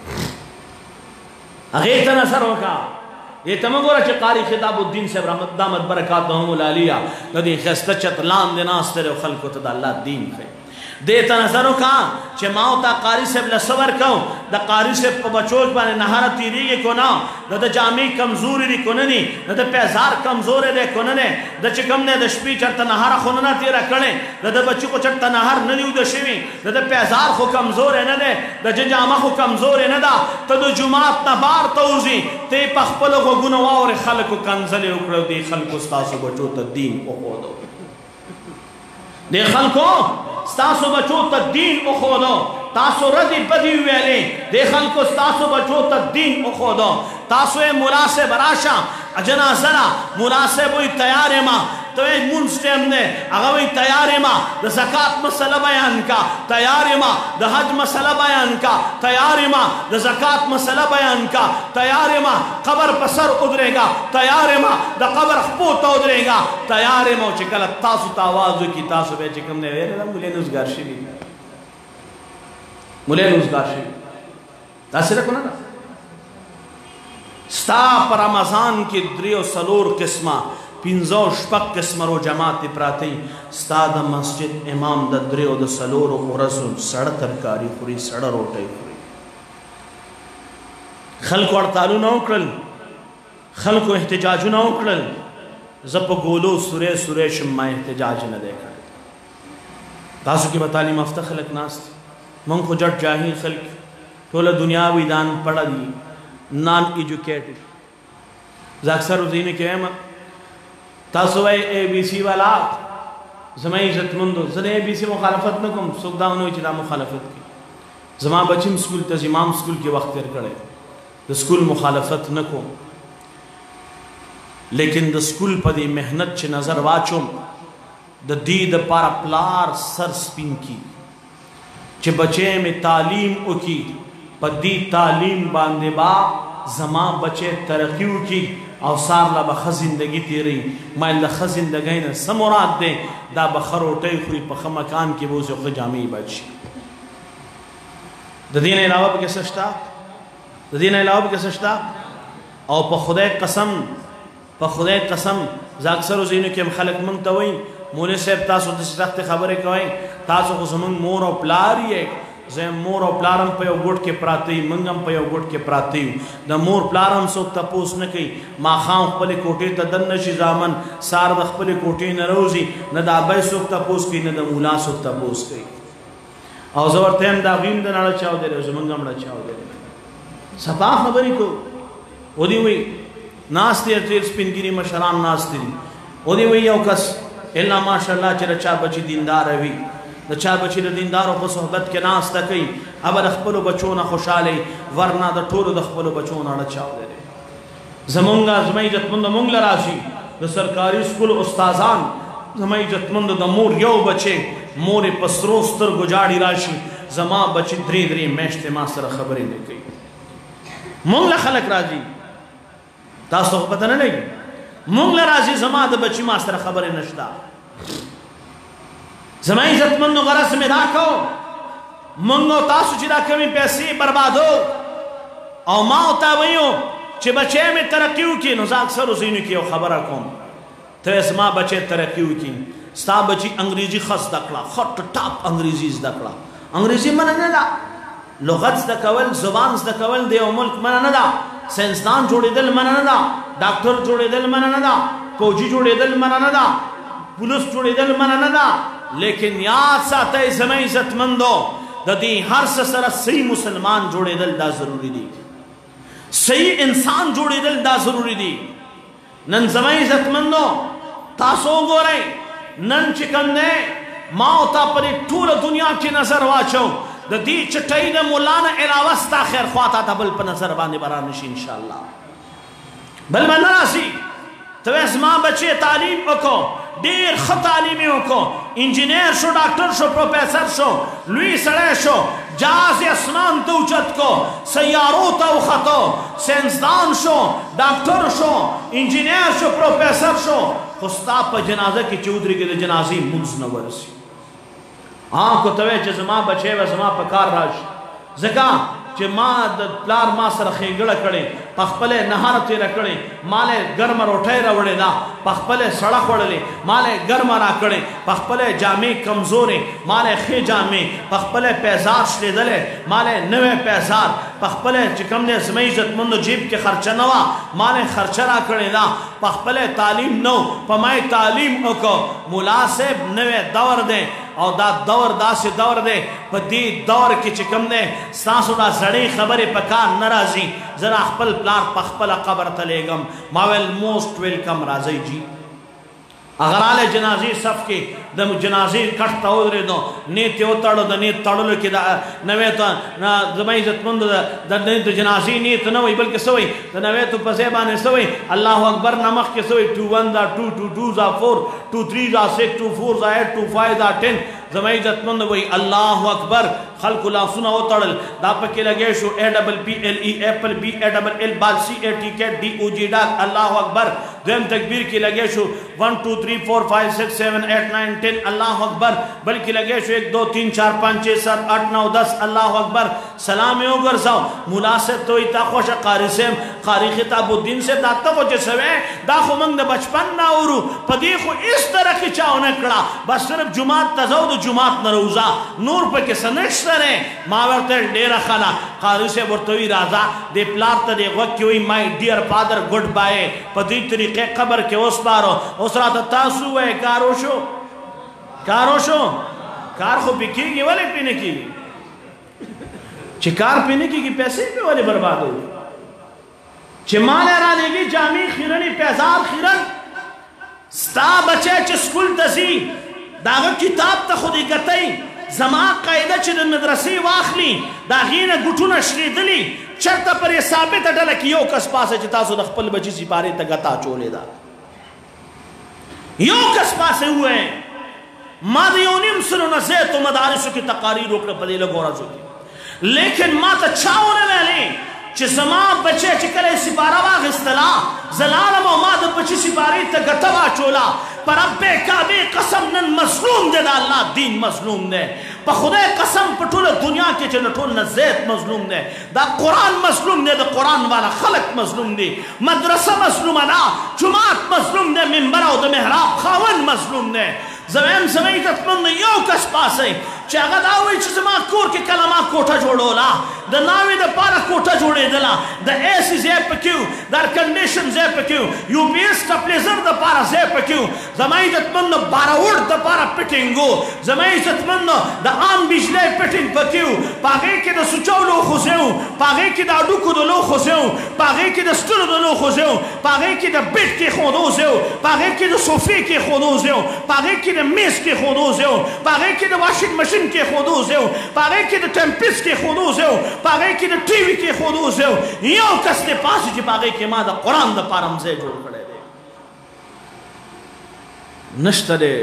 अगे ते नजर वका ये तमगोरा चे कारी खिताबुद्दीन से रहमत दामत बरकातहुमुल आलिया नदी खस्ता चतलान दिनास तेरे खल्को तदा अल्लाह दीन है देता नजरों का चे माओ ता कारी से लसवर कहो द कारी से बचोच पाने नहारा तीरी के कोना द द जामी कमजोरी री कोननी द द पैजार कमजोर रे कोनने द चिकम ने दशपी चढ़ता नहारा खोनना तेरा कणे द द बच्चों को चढ़ता नहार नदी उदशिवी द द पैजार को कमजोर है न दे द जामा को कमजोर है न दा तद जुमात न बार तौजी ते पखपलो को गुनवा और खल को कंजले उकड़ो दे खल को स्तासो बचो त दीन ओ खोदो दे खल को स्तासो बचो त दीन ओ खोदो तासो रदी बदी वेले देखल को तासो बचो त दीन ओ खोदो तासो मुला से बराशा अजना जरा मुला से बोई तैयार मा تو منس ٹیم دے اگوی تیار ما دا زکاة مسئلہ بیان کا تیار ما دا حج مسئلہ بیان کا تیار ما دا زکاة مسئلہ بیان کا تیار ما قبر پسر ادرے گا تیار ما دا قبر خپوتا ادرے گا تیار ما چکل تاسو تاوازو کی تاسو بے چکم نے ویرے دا ملے نوزگار شوی ملے نوزگار شوی تاثر رکھو نا ستا پر رمضان کی دریو سلور قسمہ پینزو شپک قسم رو جماعت پراتی ستا دا مسجد امام دا دریو دا سلور و رسول سڑ ترکاری خوری سڑ روٹے خوری خلق ورطالو نہ اکڑل خلق و احتجاجو نہ اکڑل زب گولو سورے سورے شمع احتجاج نہ دیکھا تاسو کی بتالی مفتہ خلق ناست من کو جٹ جاہی خلق تولا دنیاوی دان پڑا دی نان ایجوکیٹڈ زاکسر روزینی کے احمد تاسو اے بی سی والا زمان عزت مندو زن اے بی سی مخالفت نکم سوک داونوی چی دا مخالفت کی زمان بچیم سکول تا زمان سکول کی وقت تیر کرے دا سکول مخالفت نکم لیکن دا سکول پا دی محنت چی نظر واچم دا دی دا پارا پلار سر سپین کی چی بچے میں تعلیم اکی پا دی تعلیم باندے با زمان بچے ترقیو کی او سار لا بخ زندگی تیری مائل دا زندگی نا سمورات دے دا بخروٹے خوری پا مکان کی بوزی خود جامعی بچی دا دین علاوہ پا کسشتا دا دین علاوہ پا کسشتا او پا خدای قسم پا خدای قسم زاکسر و زینو کم خلق منگتوئی مولی صاحب تاسو دسی سخت خبریں کوئی تاسو خزمنگ مور و پلاری ایک زیم مور و پلارم پا یو گوٹ کے پراتی منگم پا یو گوٹ کے پراتی دا مور پلارم سوک تا پوس نکی ما خام خپلی کوٹی تا دن نشی زامن سار دا خپلی کوٹی نروزی نا دا بای سوک تا پوس کی نا دا مولا سوک تا پوس کی او زور تیم دا غیم دا ناڑا چاو دے رہے زمنگم ناڑا چاو دے رہے سپا خبری کو او دی ہوئی ناستی ارتیر سپنگیری مشران ناستی او دی ہوئی یو کس اللہ ماشاءاللہ چرا چا بچی دیندار ہوئی دا چا بچی دا دیندارو پا صحبت کے ناس تکی اب دا خپلو بچونا خوشحالی ورنہ دا ٹولو دا خپلو بچونا رچاو دے رہے زمونگا زمائی جتمند مونگ لراشی دا سرکاری سکول استازان زمائی جتمند دا مور یو بچے مور پسروستر گجاڑی راشی زما بچی دری دری میشتے ماستر خبری دے گئی مونگ لخلق راجی تا صحبت نہ لگی مونگ لراشی زما دا بچی ماستر خبری نشتا زمائی عزت مندو غرص میں داکو منگو تاسو چی دا کمی پیسی بربادو او ماو تاویو چی بچے میں ترقیو کی نزاک سر زینو کی او خبرہ کن تو اس ماں بچے ترقیو کی ستا بچی انگریزی خص دکلا خط ٹاپ انگریزی دکلا انگریزی منہ ندا لغت دکول زبان دکول دیو ملک منہ ندا سینسدان جوڑی دل منہ ندا ڈاکٹر جوڑی دل منہ ندا فوجی جوڑی دل منہ ندا پولیس جوڑی دل منہ ندا لیکن یاد ساتے زمین عزت مندو دا دی ہر سسر صحیح مسلمان جوڑے دل دا ضروری دی صحیح انسان جوڑے دل دا ضروری دی نن زمین عزت مندو تاسو گو رہے نن چکن دے ماں تا پری طول دنیا کی نظر واچو دا دی چٹائی دا مولانا علاوستا خیر خواتا تا بل پا نظر باندے برانشی انشاءاللہ بل من نراسی تو اس ماں بچے تعلیم اکو دیر خط تعلیمی اکو انجینئر شو ڈاکٹر شو پروفیسر شو لوی سڑے شو جاز اسمان تو اچت کو سیارو تو خطو سینسدان شو ڈاکٹر شو انجینئر شو پروفیسر شو خستا پا جنازہ کی چودری کے جنازی منز نورسی آن کو توے چھ زمان بچے و زمان پکار راش زکا چھ ماں پلار ماں سر خیگڑا کڑے پخپلے نہار تیرہ کڑے مالے گرم روٹھے روڑے دا پخپلے سڑک وڑلے مالے گرم را کڑے پخپلے جامع کمزورے مالے خی جامع پخپلے پیزار شلے دلے مالے نوے پیزار پخپلے چکم نے زمین عزت مندو جیب کے خرچہ نوا مالے خرچہ را کڑے دا پخپلے تعلیم نو پمائے تعلیم اکو مناسب نوے دور دے اور دا دور دا سے دور دے پا دی دور کی چکم دے سانسو دا زڑی خبری پکار نرازی ذرا اخپل پلار پخپل قبر تلیگم ماویل موسٹ ویلکم رازی جی اگر آلے جنازی صف کی دا جنازی کٹتا ہو درے دو نیت اوتاڑو دا نیت تاڑلو کی دا نویتو زمائی زتمند دا نیت جنازی نیت نوی بلکہ سوئی دا نویتو پسیبانے سوئی اللہ اکبر نمخ کے سوئی ٹو ون دا ٹو ٹو ٹو زا فور ٹو تری زا سک ٹو فور زا ایٹ ٹو فائیو زا ٹین زمائی زتمند وی اللہ اکبر خلق اللہ سنا اوتاڑل دا پکی لگے شو اے ڈبل پی ایل ای ایپل بی اے ڈبل ایل بال سی اے ٹی کیٹ ڈی او جی ڈاک اللہ اکبر دویم تکبیر کی لگے شو ون ٹو تری فور فائیو سکس سیون ایٹ نائن ٹین اللہ اکبر بلکہ لگے شو ایک دو تین چار پانچ چھ سات آٹھ نو دس اللہ اکبر سلامی اوگر ساو ملاسط تو ایتا خوش قاری سیم قاری خطاب الدین سے دا تکو جسوے دا خو منگ دا بچپن نا اورو پدی خو اس طرح کی چاو نکڑا بس صرف جماعت تزاو دا جماعت نروزا نور پہ کسا نشترے ماورتے ڈیرہ خانا قاری سے ورطوی رازا دے پلارتا دے غوکی مائی ڈیئر فادر گڈ بائے پدی طریقے قبر کے اس بارو اس رات تاسو ہے کارو شو کارو شو کار خو بکی گی والے پینے کی چھ کار پینے کی پیسے پہ والے برباد ہو چھ مال ایرانے گی جامعی خیرنی پیزار خیرن ستا بچے چھ سکول تزی داغت کتاب تا خودی گتائی زمان قائدہ چھ دن مدرسی واخلی داغین گھٹونا شریدلی چرتا پر یہ ثابت اٹھلا کہ یو کس پاسے چتا سو دخپل بچی سی پارے تا گتا چولے دا یو کس پاسے ہوئے ہیں مادیونیم سنو نزیت و مدارسو کی تقاریر روکنے پدے لگو رازو کی لیکن ما تا چاونے میں لیں چھ زمان بچے چکلے سپارا واغ استلا زلالم و ماد بچی سپاری تا گتوا چولا پر اب کعبے قسم نن مظلوم دے دا اللہ دین مظلوم دے پا خدای قسم پٹول دنیا کے چنٹول نزیت مظلوم دے دا قرآن مظلوم دے دا قرآن والا خلق مظلوم دے مدرسہ مظلوم دا جماعت مظلوم دے منبر و دا محراب خاون مظلوم دے زمین زمین تتمند یو کس پاسے چاگہ داوئی چھ زمان کور کے کلمہ کوٹا جوڑولا دا ناوی دا پارا کوٹا جوڑے دلا دا ایسی زیب کیوں دا کنڈیشن زیب کیوں یو پی ایس کا پلیزر دا پارا زیب کیوں زمین تتمند بارا وڑ دا پارا پٹنگو زمین تتمند دا آم بجلے پٹنگ پکیوں پاگے کی دا سچو لو خوزیوں پاگے کی دا ڈوکو دا لو خوزیوں پاگے کی دا سٹر دا لو خوزیوں پاگے کی دا بیٹ کی خودوزیوں پاگے کی دا صوفی کی خودوزیوں پاگے کی دا میز کی خودوزیوں پاگے کی دا واشنگ مشین کے خودوزیوں پاگے کی دا ٹیمپس کے خودوزیوں پاگے کی دا ٹی وی کے خودوزیوں یو کس دے پاس جی پاگے کی ماں دا قرآن دا پارم سے جوڑ کھڑے دے نشترے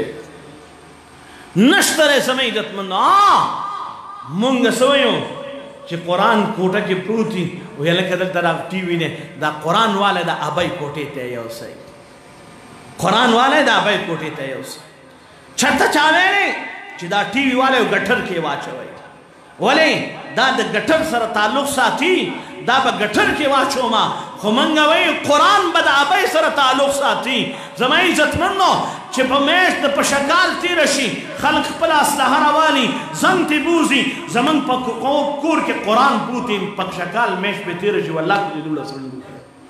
نشترے سمیدت من آہ مونگ سوئیوں چھ قرآن کوٹا کی پروتی وہ یہ لکھا دلتا دا ٹی وی نے دا قرآن والے دا آبائی کوٹے تے یا اسے قرآن والے دا آبائی کوٹے تے یا اسے چھتا چاہوے نے چھ دا ٹی وی والے گٹھر کے واچھو ہے ولی دا دا گٹھر سر تعلق ساتھی دا با گٹھر کے واچھو ما خمنگا وی قرآن با دا آبائی سر تعلق ساتھی زمائی عزت منو چھ پا میش دا پشکال تیرشی خلق پلا اسلحہ روالی زنگ تی بوزی زمن پا کور کے قرآن پوتی پشکال میش پہ تیرشی واللہ کو دی دولہ سلندو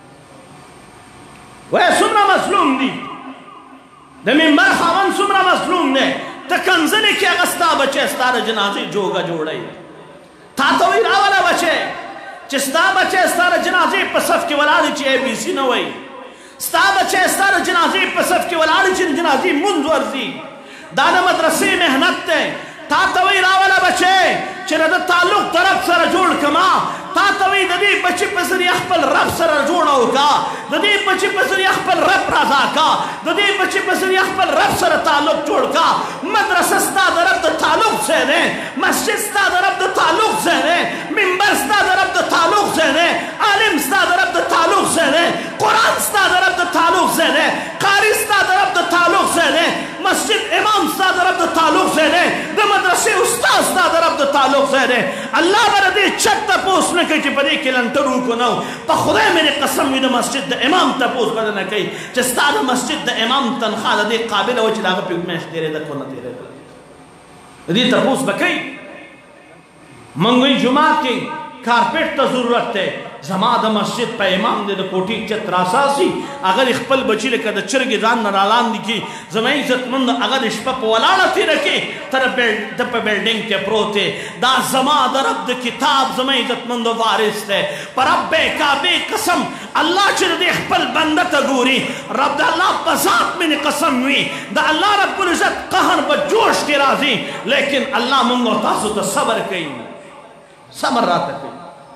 وی سمرا مظلوم دی دا منبر خواہن سمرا مظلوم دے تکنزلی کیا غستا بچے ستار جنازی جوگا جوڑائی تا توی راولا بچے چستا بچے ستار جنازی پسف کی ولادی چی اے بی سی نوئی ستا بچے ستار جنازی پسف کی ولادی چی جنازی منزورزی دادا مدرسی محنت تے تا توی راولا بچے چرا دا تعلق طرف سر جوڑ کما تا توی دا دی بچی پسری اخپل رب سر جوڑاو کا دا دی بچی پسری اخپل رب رضا کا دا دی بچی پسری اخپل رب سر تعلق جوڑ کا مدرسہ ستا دا رب دا تعلق سے دے مسجد ستا دا رب دا تعلق سے دے منبر ستا دا رب دا تعلق سے دے عالم ستا دا رب دا تعلق سے دے قرآن ستا دا رب دا تعلق سے دے قاری ستا دا رب دا تعلق سے دے مسجد امام ستا دا رب دا تعلق سے دے دا مدرسی استاد ستا دا رب دا تعلق سے دے اللہ بردی چک تا پوس نہ کئی چی پدی کلنٹرو کو نو پا خدای میرے قسم وی دا مسجد دا امام تا پوس پدی نہ کئی چی ستا دا مسجد دا امام تنخواہ دا دی قابل ہو چی دا پی میش دیرے دا کونہ دیرے دا دی تا پوس بکئی منگوی جماعت کی کارپیٹ تا ضرورت تے زما د مسجد پہ امام دے دا کوٹی چت راساسی اگر اخپل بچی لکا دا چرگی زان نرالان دی کی زما عزت مند اگر اشپا پا ولانا تی رکی تر پا بیلڈنگ کے پروتے دا زما دا رب دا کتاب زما عزت مند وارث تے پر رب کعبے قسم اللہ چر دے اخپل بندتا گوری رب دا اللہ بذات میں قسم ہوئی دا اللہ رب العزت قہر بجوش کے رازی لیکن اللہ منگو تاسو تا صبر کئی صبر راتا کئی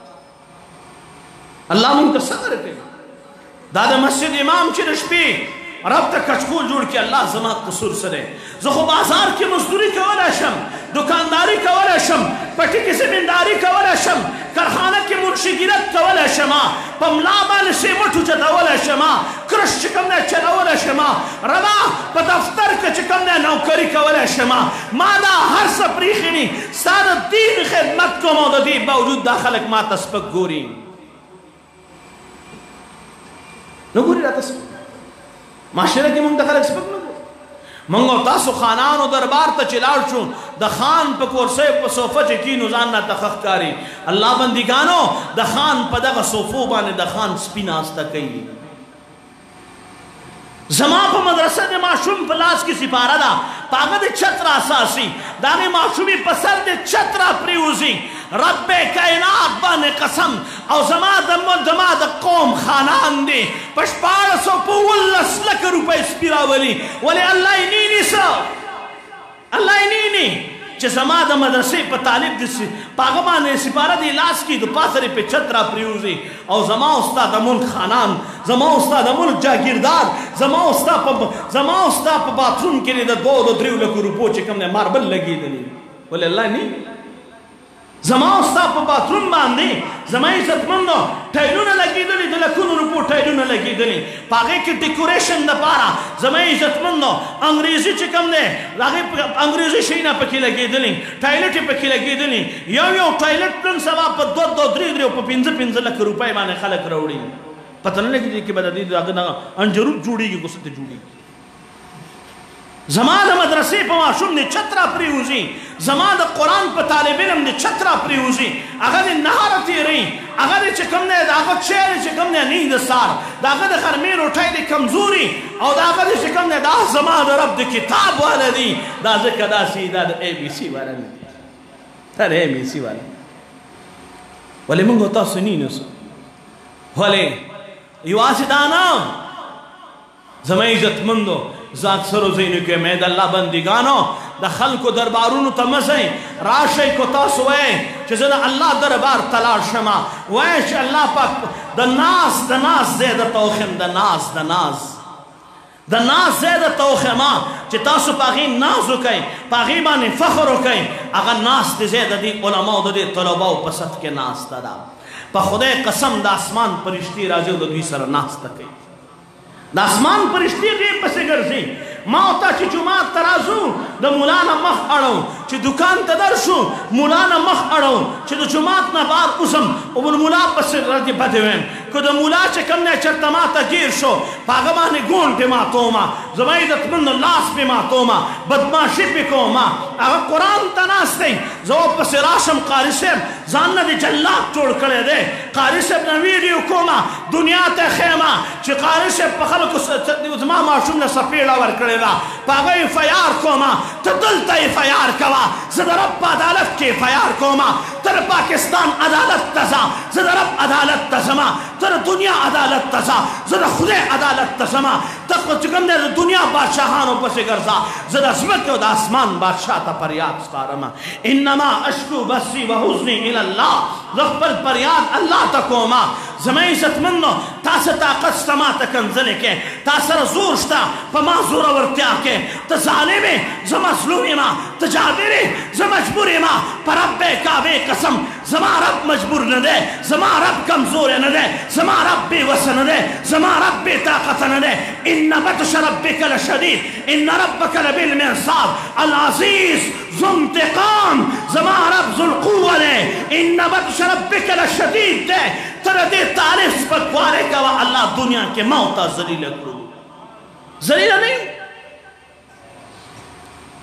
اللہ منگو تا صبر کئی دادا مسجد امام چرش پی رب تا کچکول جوڑ کے اللہ زمات قصور سرے زخو بازار کی مزدوری کا ولا شم دکانداری کا ولا شم پٹی کی زمینداری کا ولا شم کرخانہ کی منشگیرت کا ولا شما پملابان سے مٹھو چتا ولا شما کرش چکم نے چلا ولا شما ربا پا دفتر کا چکم نے نوکری کا ولا شما مادا ہر سپریخنی سادہ دین خدمت کو موددی باوجود داخلک ما تسپک گوری نو گوری را تسپک معاشرہ کی منتخل اکسپک نو منگو تاسو خانان و دربار تا چلار چون دا خان پا کورسے پا صوفہ چکی نوزاننا تخخ کاری اللہ بندگانو دا خان پا دا صوفو بانے دا خان سپیناستا کئی زمان پا مدرسہ دے معشوم پلاس کی سپارہ دا پاگا دے چترا ساسی دانے معشومی پسر دے چترا پریوزی رب کائنات بانے قسم او زمان دا مدما دا قوم خانان دے پشپار سو پولس لک روپے سپیرا ولی ولی اللہ نینی سا اللہ نینی چه زمان دا مدرسے پا طالب دیسی پاگمان سپارہ دی لاس کی دو پاسرے پہ چترا پریوزی او زمان استاد ملک خانان زمان استاد ملک جاگیردار زمان استاد پا زمان استاد پا باترون کے لئے دا دو دو دریو لکو روپو چکم نے ماربل لگی دلی ولی اللہ نینی زمان استاد پا باترون باندی زمان عزت مندو ٹائلون لگی دلی دلکون روپو ٹائلون لگی دلی پاگے کی ڈیکوریشن دا پارا زمان عزت مندو انگریزی چکم دے انگریزی شینا پکی لگی دلی ٹائلٹی پکی لگی دلی یو یو ٹائلٹ پلن سوا پا دو دو دری دریو پا پینز پینز لک روپای مانے خلق روڑی پتہ نہیں لگی دی کہ بدا دی دا انجروب جوڑی گی گسط جوڑی گی زمان مدرسے پا معشوم نے چھترا پریوزی زمان قرآن پا طالب علم نے چھترا پریوزی اگر دی نہارتی رہی اگر دی چکم نے داغت شہر چکم نے نیند سار داغت خرمیر اٹھائی دی کمزوری او داغت چکم نے دا زمان رب دی کتاب والا دی دا ذکر دا سی دا اے بی سی والا دی دا اے بی سی والا ولی منگو تا سنین سو ولی یو آسی دانا زمان عزت مندو ذات سر و زینو کے مید اللہ بندگانو دا خلق و دربارونو تمزیں راشے کو تاسوئے چیزے دا اللہ دربار تلاش شما ویش اللہ پاک دا ناس دا ناس زیدہ توخم دا ناس دا ناس دا ناس زیدہ توخما چی تاسو پاگی نازو کئی پاگی بانی فخرو کئی اگر ناس دی زیدہ دی علماء دا دی طلباء پسد کے ناس دا دا پا خدای قسم دا اسمان پرشتی رازیو دا دوی سر ناس دا کئی دا اسمان پرشتی غیب پسی گرزی ماوتا چی جماعت ترازو دا مولانا مخ اڑو چی دکان تدرشو مولانا مخ اڑو چی دا جماعت نبار اسم او بل مولا پسی رضی بدوین که دا مولا چی کم نے چرتا ماتا گیر شو پاگمانی گون پی ماتو ما زمائدت من لاس پی ماتو ما بدماشی پی کو ما اگر قرآن تناس دی زو پسی راشم قاری سیم زاننا دی جلات چوڑ کرے دے قاری سیم نا ویڈیو کو ما دنیا تے خیمہ چی قاری سیم پخلق زما معشوم نے سپیڑا ور کرے دا پاگئی فیار کوما تدلتا فیار کوا زدر رب عدالت کے فیار کوما تر پاکستان عدالت تزا زدر رب عدالت تزما تر دنیا عدالت تزا زدر خود عدالت تزما تک چکم دے دنیا بادشاہانوں پسے گرزا زدر زمت و دا اسمان بادشاہ تا پریاد سکارما انما اشکو بسی و حزنی الاللہ رغبل پریاد اللہ تا کوما زمین عزت منو تاس طاقت سما تکنزلے کے تاسر زور شتا پما زور ورتیا کے تظالمی زمظلومی ما تجابری زمجبوری ما پر رب کعبے قسم زما رب مجبور نہ دے زما رب کمزور نہ دے زما رب بے وس نہ دے زما رب بے طاقت نہ دے ان بطش ربک لشدید ان ربک لبالمرصاد العزیز ذو انتقام زما رب ذو القوہ دے ان بطش ربک لشدید دے تر دے تعریف پکوارے کا اللہ دنیا کے موتا ذلیل کرو ذلیلہ نہیں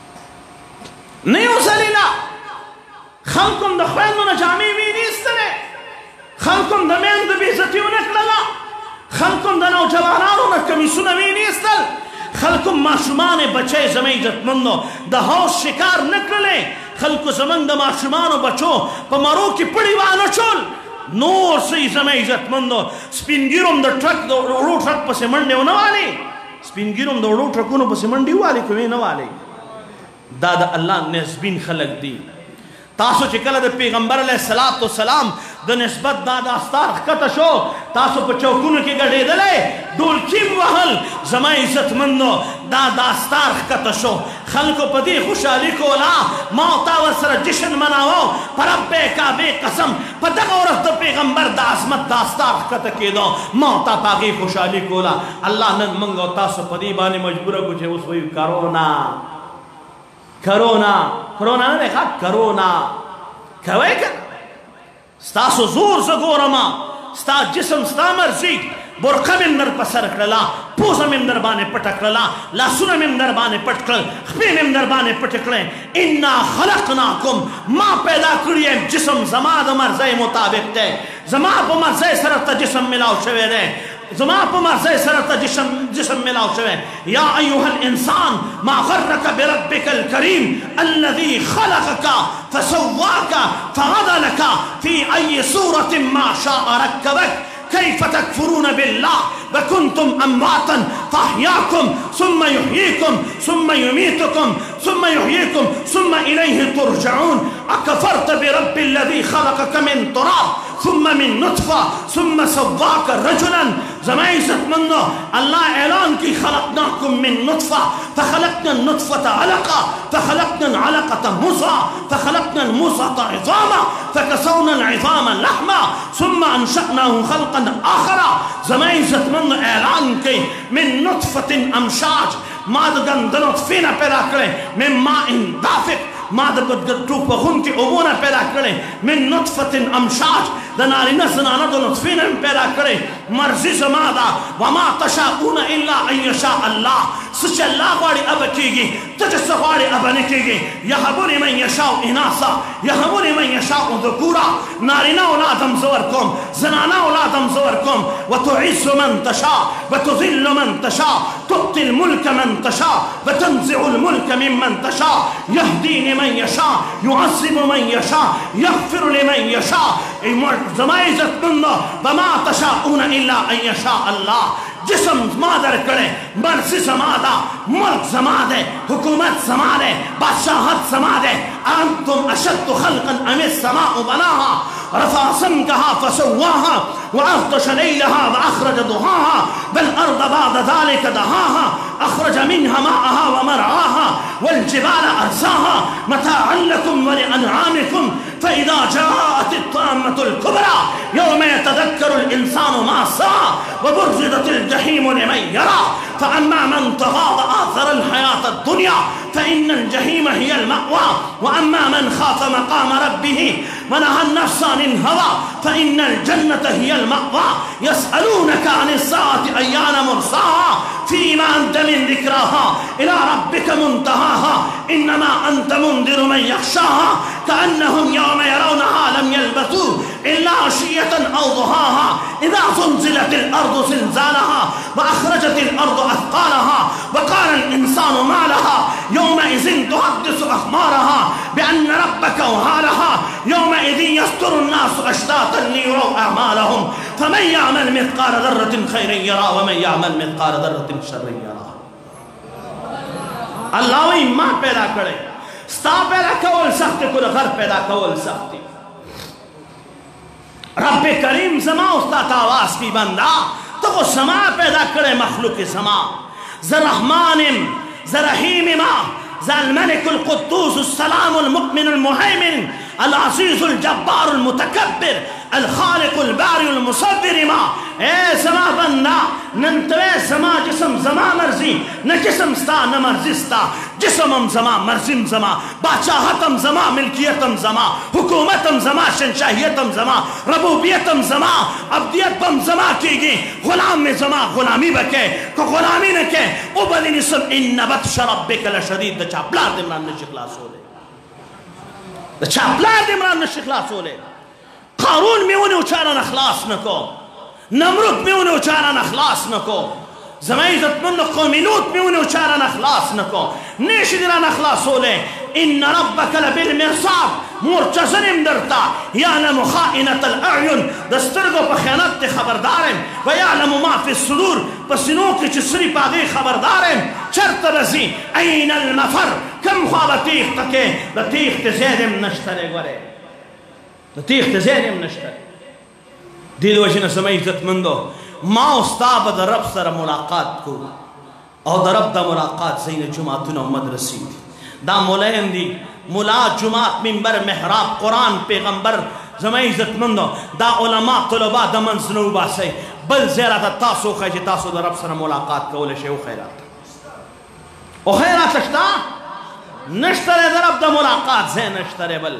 نہیں ہو ذلیلہ خلقم دخوین و نجامی بھی نہیں اس طرح خلقم د میندو بېعزتي ونه کړله خلقم د نوجوانانو نه کمیسونه وینېستل خلقم ماشومان بچی زموږ عزتمندو د حوض شکار نه کړلی خلقو زموږ د ماشومانو بچو په مرو کې پړي وانچول نور څه زموږ عزتمندو سپین ږیرو د ټرک د وړو ټرک پسې منډې ونه والې سپین ږیرو د وړو ټرکونو پسې منډې والې که ویې نه والې دا د الله نسبین خلق دي تاسو چې کله د پیغمبر علیه الصلاة والسلام د نسبت دا داستار ښکته شو تاسو په چوکونو کې ګډېدلی ډولچیم وهل زما عزتمندو دا داستار ښکته شو خلکو په دې خوشحالي کوله ما او تا ورسره جشن مناوه په رب کعبې قسم په دغه ورځ د پیغمبر د عظمت داستار ښکته کېدو ما او تا په هغې خوشحالي کوله الله نن موږ او تاسو په دې باندې مجبوره کړو چې اوس وایو کرونا کرونا کرونا نه دی ښه کرونا کوئ که ستاسو زور زه ګورمه ستا جسم ستا مرضي برقه مې در په سر کړله پوزه مې در باندې پټه کړله لاسونه مې در باندې پټ کړل خپې مې در باندې پټې کړې انا خلقناکم ما پیدا کړی یم جسم زما د مرضۍ مطابق دی زما په مرضۍ سره ته جسم ملاو شوی دی زما په مرضۍ سره ته جسم جسم ملاو شوی یا ایها الانسان ما غرک بربک الکریم الذي خلقك فسواك فعدلك في اي صورة ما شاء ركبك كيف تكفرون بالله وكنتم امواتا فاحياكم ثم يحييكم ثم يميتكم ثم يحييكم ثم اليه ترجعون اكفرت برب الذي خلقك من تراب ثم من نطفه ثم سواك رجلا زما عزتمندو الله اعلان کی خلقناكم من نطفه فخلقنا النطفه علقه فخلقنا العلقه مضغه فخلقنا المضغه عظاما فكسونا العظام لحما ثم انشأناه خلقا اخر زما عزتمندو اعلان کی من نطفه امشاج ما د ګندنو نطفه نه پیدا کړې من ماء دافق ما د ټوپ وهونکي اوبو نه پیدا کړې من نطفه امشاج د نارینه زنانه د نطفې نه پیدا کړې مرضي زما ده وما تشاءون الا ان یشاء الله څه چې الله غواړي ابه کېږي ته چې څه غواړې ابه نه کېږي یهب لمن یشاء اناثا یهب لمن یشاء ذکورا نارینه اولاد هم زه ورکوم زنانه اولاد هم زه ورکوم وتعز من تشاء وتذل من تشاء تؤتي الملك من تشاء وتنزع الملك ممن تشاء يهدي لمن يشاء يعذب من يشاء يغفر لمن يشاء زما عزتمندو وما تشاءون الا ان يشاء الله جسم زما در کړی مرضي زما ده ملک زما ده حکومت زما ده بادشاهت زما ده انتم اشد خلقا ام السماء بناها رفع سمكها فسواها واغطش ليلها واخرج ضحاها والارض بعد ذلك دهاها اخرج منها ماءها ومرعاها والجبال ارساها متاعا لكم ولانعامكم فاذا جاءت الطامه الكبرى يوم يتذكر الانسان ما سعى وبرزت الجحيم لمن يرى فاما من طغى واثر الحياه الدنيا فان الجحيم هي المأوى واما من خاف مقام ربه ونهى النفس عن الهوى فان الجنه هي المأوى يسالونك عن الساعه ايان مرساها فيما انت من ذكراها الى ربك منتهاها انما انت منذر من يخشاها كانهم يوم يرونها لم يلبثوا الا عشيه او ضحاها اذا زلزلت الارض زلزالها واخرجت الارض اثقالها وقال الانسان ما لها يومئذ تحدث اخبارها بان ربك اوحى لها يومئذ يصدر الناس اشتاتا ليروا اعمالهم فمن يعمل مثقال ذره خيرا يرى ومن يعمل مثقال ذره شرا يرى الله وی ما پیدا کړي ستا پیدا کول سخت کو غر پیدا کول سخت رب کریم زما استاد आवाज کی بندا تو سما پیدا کړي مخلوق سما ز رحمان ز رحیم ما ز الملك القدوس السلام المؤمن المهيمن العزيز الجبار المتكبر الخالق الباري المصور ما اے سما بندا ننتوے سما جسم زما مرضی نہ جسم ستا نہ مرضی ستا جسمم زما مرضیم زما بادشاہتم زما ملکیتم زما حکومتم زما شنشاہیتم زما ربوبیتم زما عبدیتم زما کیگی غلام میں زما غلامی بکے کو غلامی نہ کہ او بلی نسم ان بطش ربک لشدید دا چاپلار دمران نشی خلاص ہو لے دا چاپلار دمران نشی خلاص ہو لے قارون میونه و چارا نخلاص نکو نمرود میونه و چارا نخلاص نکو زما عزتمند قوم لوط میونه و چارا نخلاص نکو نیشی دیرا نخلاصوله ان ربک لبالمرصاد مرتزنم درتا یعلم خائنة الاعین دسترگو پا خیانت خبردارم و یعلم ما فی الصدور پسینو کی چسری پاگی خبردارم چرت رزی این المفر کم خواب تیخ تکے لتیخ تزیدم نشتره گوره لتیخ تزیدم نشتره دیل وجه نسمه عزتمندو ما استاب در رب سر ملاقات کو او در رب دا ملاقات زین جماعتون و مدرسی دا مولین دی ملا جماعت منبر محراب قرآن پیغمبر زمان عزتمندو دا علماء طلباء دا منزنو باسی بل زیرات تاسو خیجی تاسو در رب سر ملاقات کولشی او خیرات او خیرات اشتا نشتره در رب دا ملاقات زین نشتره بل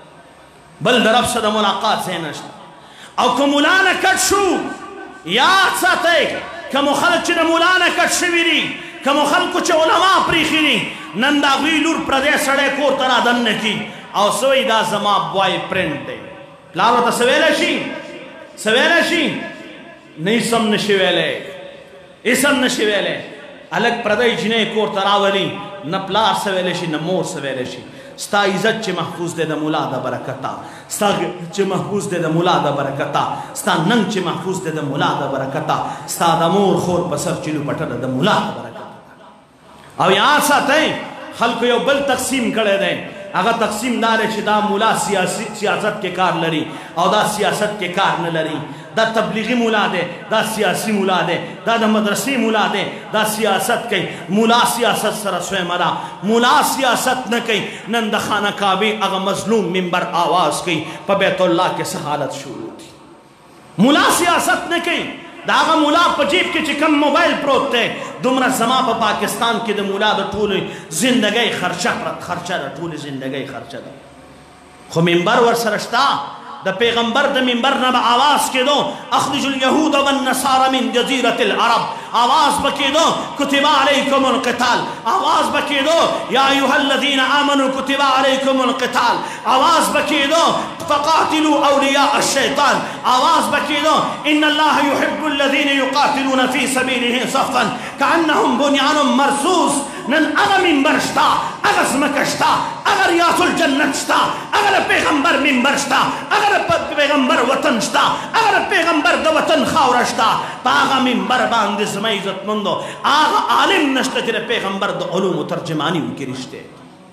بل در رب سر ملاقات زین نشتره او که مولانا کٹ شو یاد ساتی که مخلق چه مولانا کٹ شوی دی که مخلق چه علماء پریخی دی نن دا غوی لور پردے سڑے کور ترا دن نکی او سوی دا زما بوائے پرنٹ دے لارو تا سویلے شی سویلے شی نیسم نشویلے اسم نشویلے الگ پردے جنے کور ترا ولی نپلار سویلے شی نمور سویلے شی ستا عزت چه محفوظ دے دا مولا دا برکتا ستا چه محفوظ دے دا مولا دا برکتا ستا ننگ چه محفوظ دے دا مولا دا برکتا ستا دا مور خور پسر چلو پٹر دا مولا دا برکتا او یہاں ساتھیں خلق یو بل تقسیم کرے دیں اگر تقسیم دارے چھ دا مولا سیاست کے کار لری او دا سیاست کے کار نہ لری دا تبلیغی مولا دے دا سیاسی مولا دے دا دا مدرسی مولا دے دا سیاست کئی مولا سیاست سر سوے مرا مولا سیاست نہ کئی نند خانہ کعبی اگر مظلوم منبر آواز کئی پا بیت اللہ کے سہالت شروع تھی مولا سیاست نہ کئی دا آغا مولا پا جیب کے چکم موبائل پروت تے دمرا زما پا پاکستان کے دا مولا دا طول زندگی خرچہ خرچہ دا طول زندگی خرچہ دا خو منبر ور سرشتا دا پیغمبر دا منبر نبا آواز کے دو اخرج الیہود والنصارى من جزیرت العرب آواز بکی دو کتبا علیکم القتال آواز بکی دو یا ایوہ الذین آمنوا کتبا علیکم القتال آواز بکی دو فقاتلوا اولیاء الشیطان آواز بکی دو ان اللہ یحب الذین یقاتلون فی سبیلہ صفا کعنہم بنیان مرصوص نن اغا منبر شتا اغا زمک شتا اگر ریاض الجنت شتا اگر پیغمبر منبر شتا اگر پیغمبر وطن شتا اگر پیغمبر دا وطن خاور شتا پا آغا منبر باند زمائی عزت مندو آغا عالم نشتا تیرے پیغمبر دا علوم و ترجمانی ان کی رشتے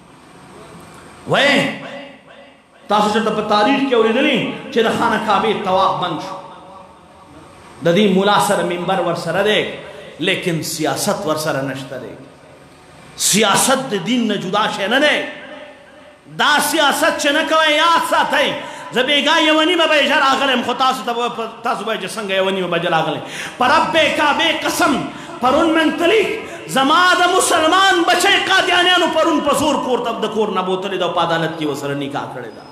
وے تاسو چرتا پا تاریخ کے اولی دلی چی دا خانہ کعبی تواب بند شو دا دی مولا سر منبر ور سر دے لیکن سیاست ور سر نشتا دے سیاست دین نہ جدا شے نہ دے دا سیاست چھ نہ کوئے یاد ساتھ ہے زبیگا یونی میں بیجر آگلیم خود تاسو بیجر سنگا یونی میں بیجر آگلیم پر اب بے کعبے قسم پر ان منتلی زماد مسلمان بچے قادیانیانو پر ان پسور کور تب دکور نبوتلی دا پادالت کی وسر نکاح کرے دا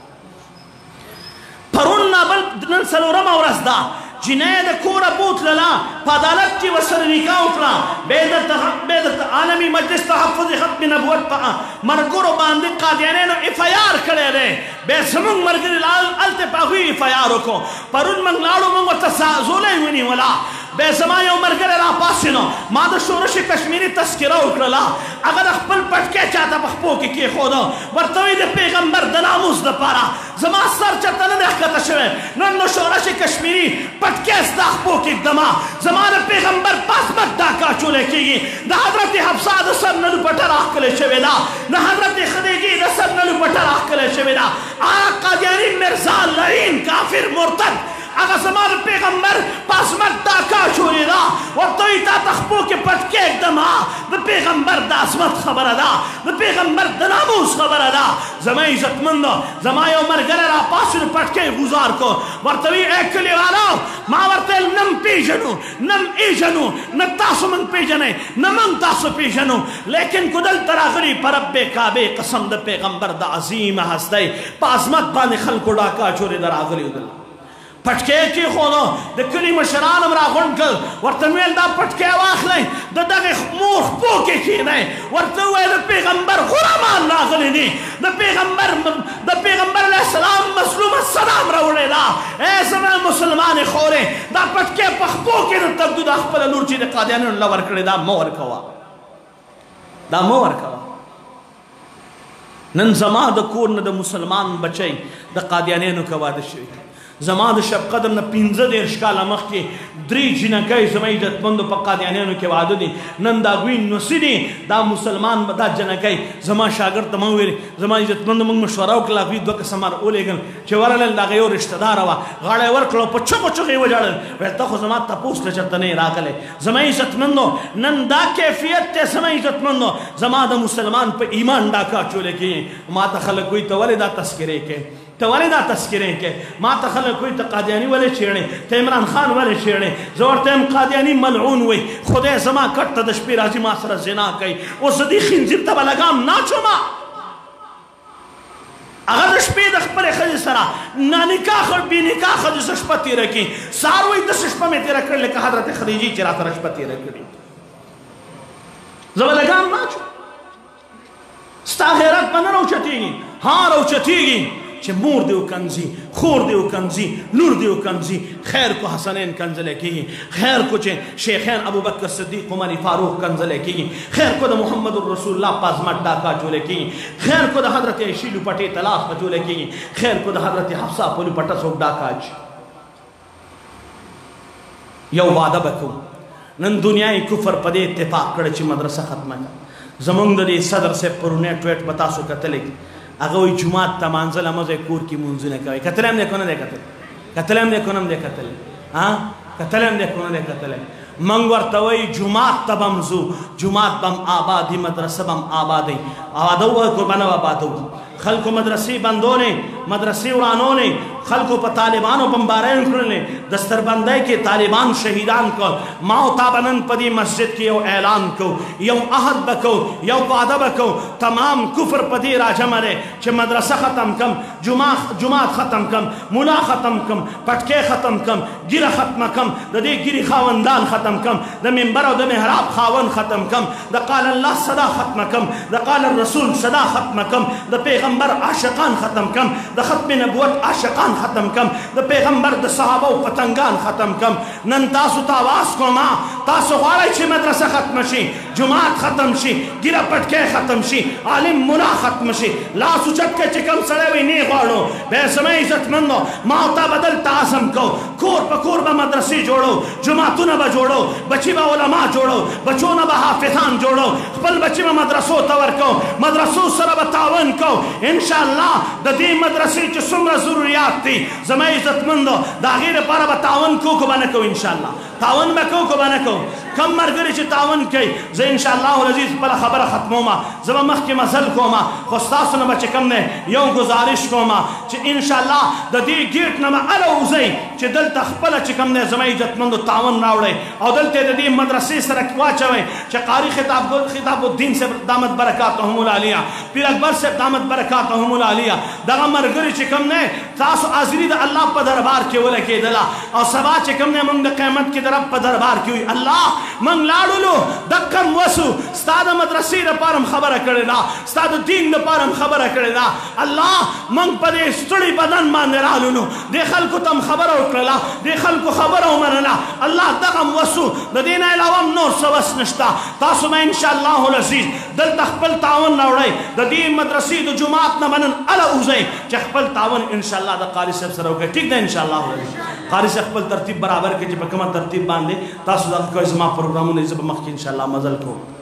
پر ان نبل نن سلورم اورس دا جنید کورا بوت للا پادالت کی وسر نکاح اکرا بیدت عالمی مجلس تحفظ ختم نبوت پا مرگرو باندی قادیانینو افیار کرے رے بے سمنگ مرگر الالت پاہوی افیارو کو پر ان منگلارو منگو تسازولے ہوئی ولا بے زمائی عمر گرے را پاسنو مادہ شورش کشمیری تذکرہ اکرلا اگر اخپل پٹکے چاہتا بخپو کی کی خودو ورطوی دے پیغمبر دناموز دا پارا زما سر چاہتا ندے اخکتا شوے ننو شورش کشمیری پٹکے اس دا اخپو کی دما زمان پیغمبر پاس مت دا کاچولے کی گی دا حضرت حفظہ دا سر نلو پٹر آکلے شوے دا دا حضرت خدیجی دا سر نلو پٹر آکلے شوے دا آقا قادیانی مرزا لعین کافر مرتد اگر زمان پیغمبر پاس مت دا کاچولی دا ورطوی تا تخبو کے پٹکے ایک دم آ دا پیغمبر دا عظمت خبر دا دا پیغمبر دا ناموس خبر دا زمان عزت مندو زمان عمر گرے را پاسن پٹکے گزار کو ورطوی ایک کلی والا ما ورطوی نم پی جنو نم ای جنو نم تاسو من پی جنے نمن تاسو پی جنو لیکن کدل تراغری پر رب کعبے قسم دا پیغمبر دا عظیم ہستے پا عظمت بانے خلقو دا کاچولی دا راغری ادل پټکی کېښودو د کلي مشران هم راغونډ کړل ورته ویل دا پټکی واخلئ د دغې مور خپو کې کښېنئ ورته وویل د پیغمبر غلامان راغلي دي د پیغمبر د پیغمبر علیه السلام مظلومه سلام راوړی دا ای زما مسلمانې خورې دا پټکی په خپو کې نه تږدو دا خپله لور چې د قادیانیانو له ورکړې دا مه ورکوه دا مه ورکوه نن زما د کور نه د مسلمان بچی د قادیانیانو که واده شوي زما د شب قدر نه پنځه دېرش کاله مخکې درې جنکۍ زما عزتمندو په قادیانیانو کې واده دي نن دا دوی نوسي دي دا مسلمان دا جنکۍ زما شاګرد ته مه ویلې زما عزتمندو موږ مشوره وکړله هغوی دوه کسه مار ولېږل چې ورغلل د هغه یو رشته داره وه غاړه یې ورکړه په چغو چغو یې وژړل ویل ته خو زما تپوس ته چېرته نه یې راغلی زما عزتمندو نن دا کیفیت دی زما عزتمندو زما د مسلمان په ایمان ډاکه اچولی کېږي ما ته خلک وایي ته ولې دا تذکرې کوې ته ولې دا تذکرې کې ما ته خلک وایي ته قادیاني ولې چېړې ته عمران خان ولې چېړې زه ورته یم قادیاني ملعون وی خدای زما کټ ته د شپې راځي ما سره زنا کوي اوس زه دې خنزیر ته به لګام ناچومه هغه د شپې د خپلې ښځې سره نانکاح بې نکاح ښځې سره شپه تېره کړي سهار وایي داسې شپه مې تېره کړې لکه حضرت خدیجې چې را سره شپه تېره کړې زه به لګام ناچوم ستا غیرت به نه راوچتېږي ها راوچتېږي چې مور دې وکنځي خور دې وکنځي لور دې وکنځي خیر کو حسنین کنځلی کېږي خیر کو چې شیخین ابوبکر صدیق عمر فاروق کنځلی کېږي خیر کو د محمد رسول الله په عظمت ډاکه اچولی کېږي خیر کو د حضرت عایشې لوپټې ته لاس اچولی کېږي خیر کو د حضرت حفصه په لوپټه څوک ډاکه اچي یو واده به کوو نن دنیای کفر په دې اتفاق کړی چې مدرسه ختمه کړه زمونږ د دې صدر صاحب پرونی ټویټ به تاسو کتلی هغه وایي جومات ته مانځله مه ځئ کور کې مونځونه کوئ کتلی هم دی که نه دی کتلی کتلی هم دی که نه هم دی کتلی کتلی هم دی که نه دی کتلی موږ ورته وایي جومات ته به م ځو جومات به م آبادي مدرسه به م آبادوي آبادوه که به نه آبادوو خلکو مدرسې بندولې مدرسې ورانولې خلکو په طالبانو بمبارۍ کړلې دستربندۍ کې طالبان شهیدان کړ ما او تا به نن په دې مسجد کې یو اعلان کوو یو عهد به کوو یو وعده به کوو تمام کفر په دې راجمع دی چې مدرسه ختم کم جومات ختم کم ملا ختم کم پټکی ختم کم ګیره ختمه کم د دې ګیرې خاوندان ختم کم د منبر او د محراب خاوند ختم کم د قال الله صدا ختمه کم د قال الرسول صدا ختمه کم د پیغمبر عاشقان ختم کم د ختم نبوت عاشقان ختم کم د پیغمبر د صحابه او پتنګان ختم کم نن تاسو ته آواز کوم تاسو غواړئ چې مدرسه ختم شي جومات ختم شي ګیره پټکی ختم شي عالم ملا ختم شي لاس اوچت کړئ چې کوم سړی وایي نه غواړو بیا زما عزتمندو ما او تا به دلته عزم کوو کور په کور به مدرسې جوړو جوماتونه به جوړو بچي به علما جوړو بچو نه به حافظان جوړو خپل بچي به مدرسو ته ورکوو مدرسو سره به تعاون کوو انشاءالله د دې مدرسې چې څومره ضروریات دي زما عزتمندو د هغې لپاره به تعاون کوو که به نه کوو انشاءالله تعاون به کوو که به نه کوو کم ملګري چې تعاون کوي زه انشاءالله العزیز خپله خبره ختمومه زه به مخکې مزل کومه خو ستاسو نه به چې کوم دی یو ګزارش کومه چې انشاءالله د دې ګیټ نه به هله وځئ چې دلته خپله چې کوم دی زما عزتمندو تعاون راوړئ او دلته د دې مدرسې سره واچوئ چې قاري خطاب الدین صاحب دامت برکاتهم العالیه پیر اکبر صاحب دامت برکاتهم العالیه دغه ملګري چې کوم دی تاسو حاضري د الله په دربار کې ولګېدله او سبا چې کوم دی موږ د قیامت کې د رب په دربار کې وي الله موږ لاړلو دکم وسو ستا د مدرسې لپاره هم خبره کړې ده ستا د دین لپاره هم خبره کړې ده الله موږ په دې ستړي بدن باندې راللو دې خلکو ته هم خبره وکړله دې خلکو خبره ومنله الله دغه هم وسو د دې نه علاوه هم نور څه وس نشته تاسو به انشاءالله العزیز دلته خپل تعاون راوړئ د دې مدرسې د جومات نه به نن هله وځئ چې خپل تعاون انشاءالله د قاري صاحب سره وکړئ ټیک ده انشاءالله العزیز قاري صاحب خپل ترتیب برابر کړي چې په کومه ترتیب باندې تاسو دغه کوئ زما پروګرامونه زه به مخکې انشاءالله مزل کوم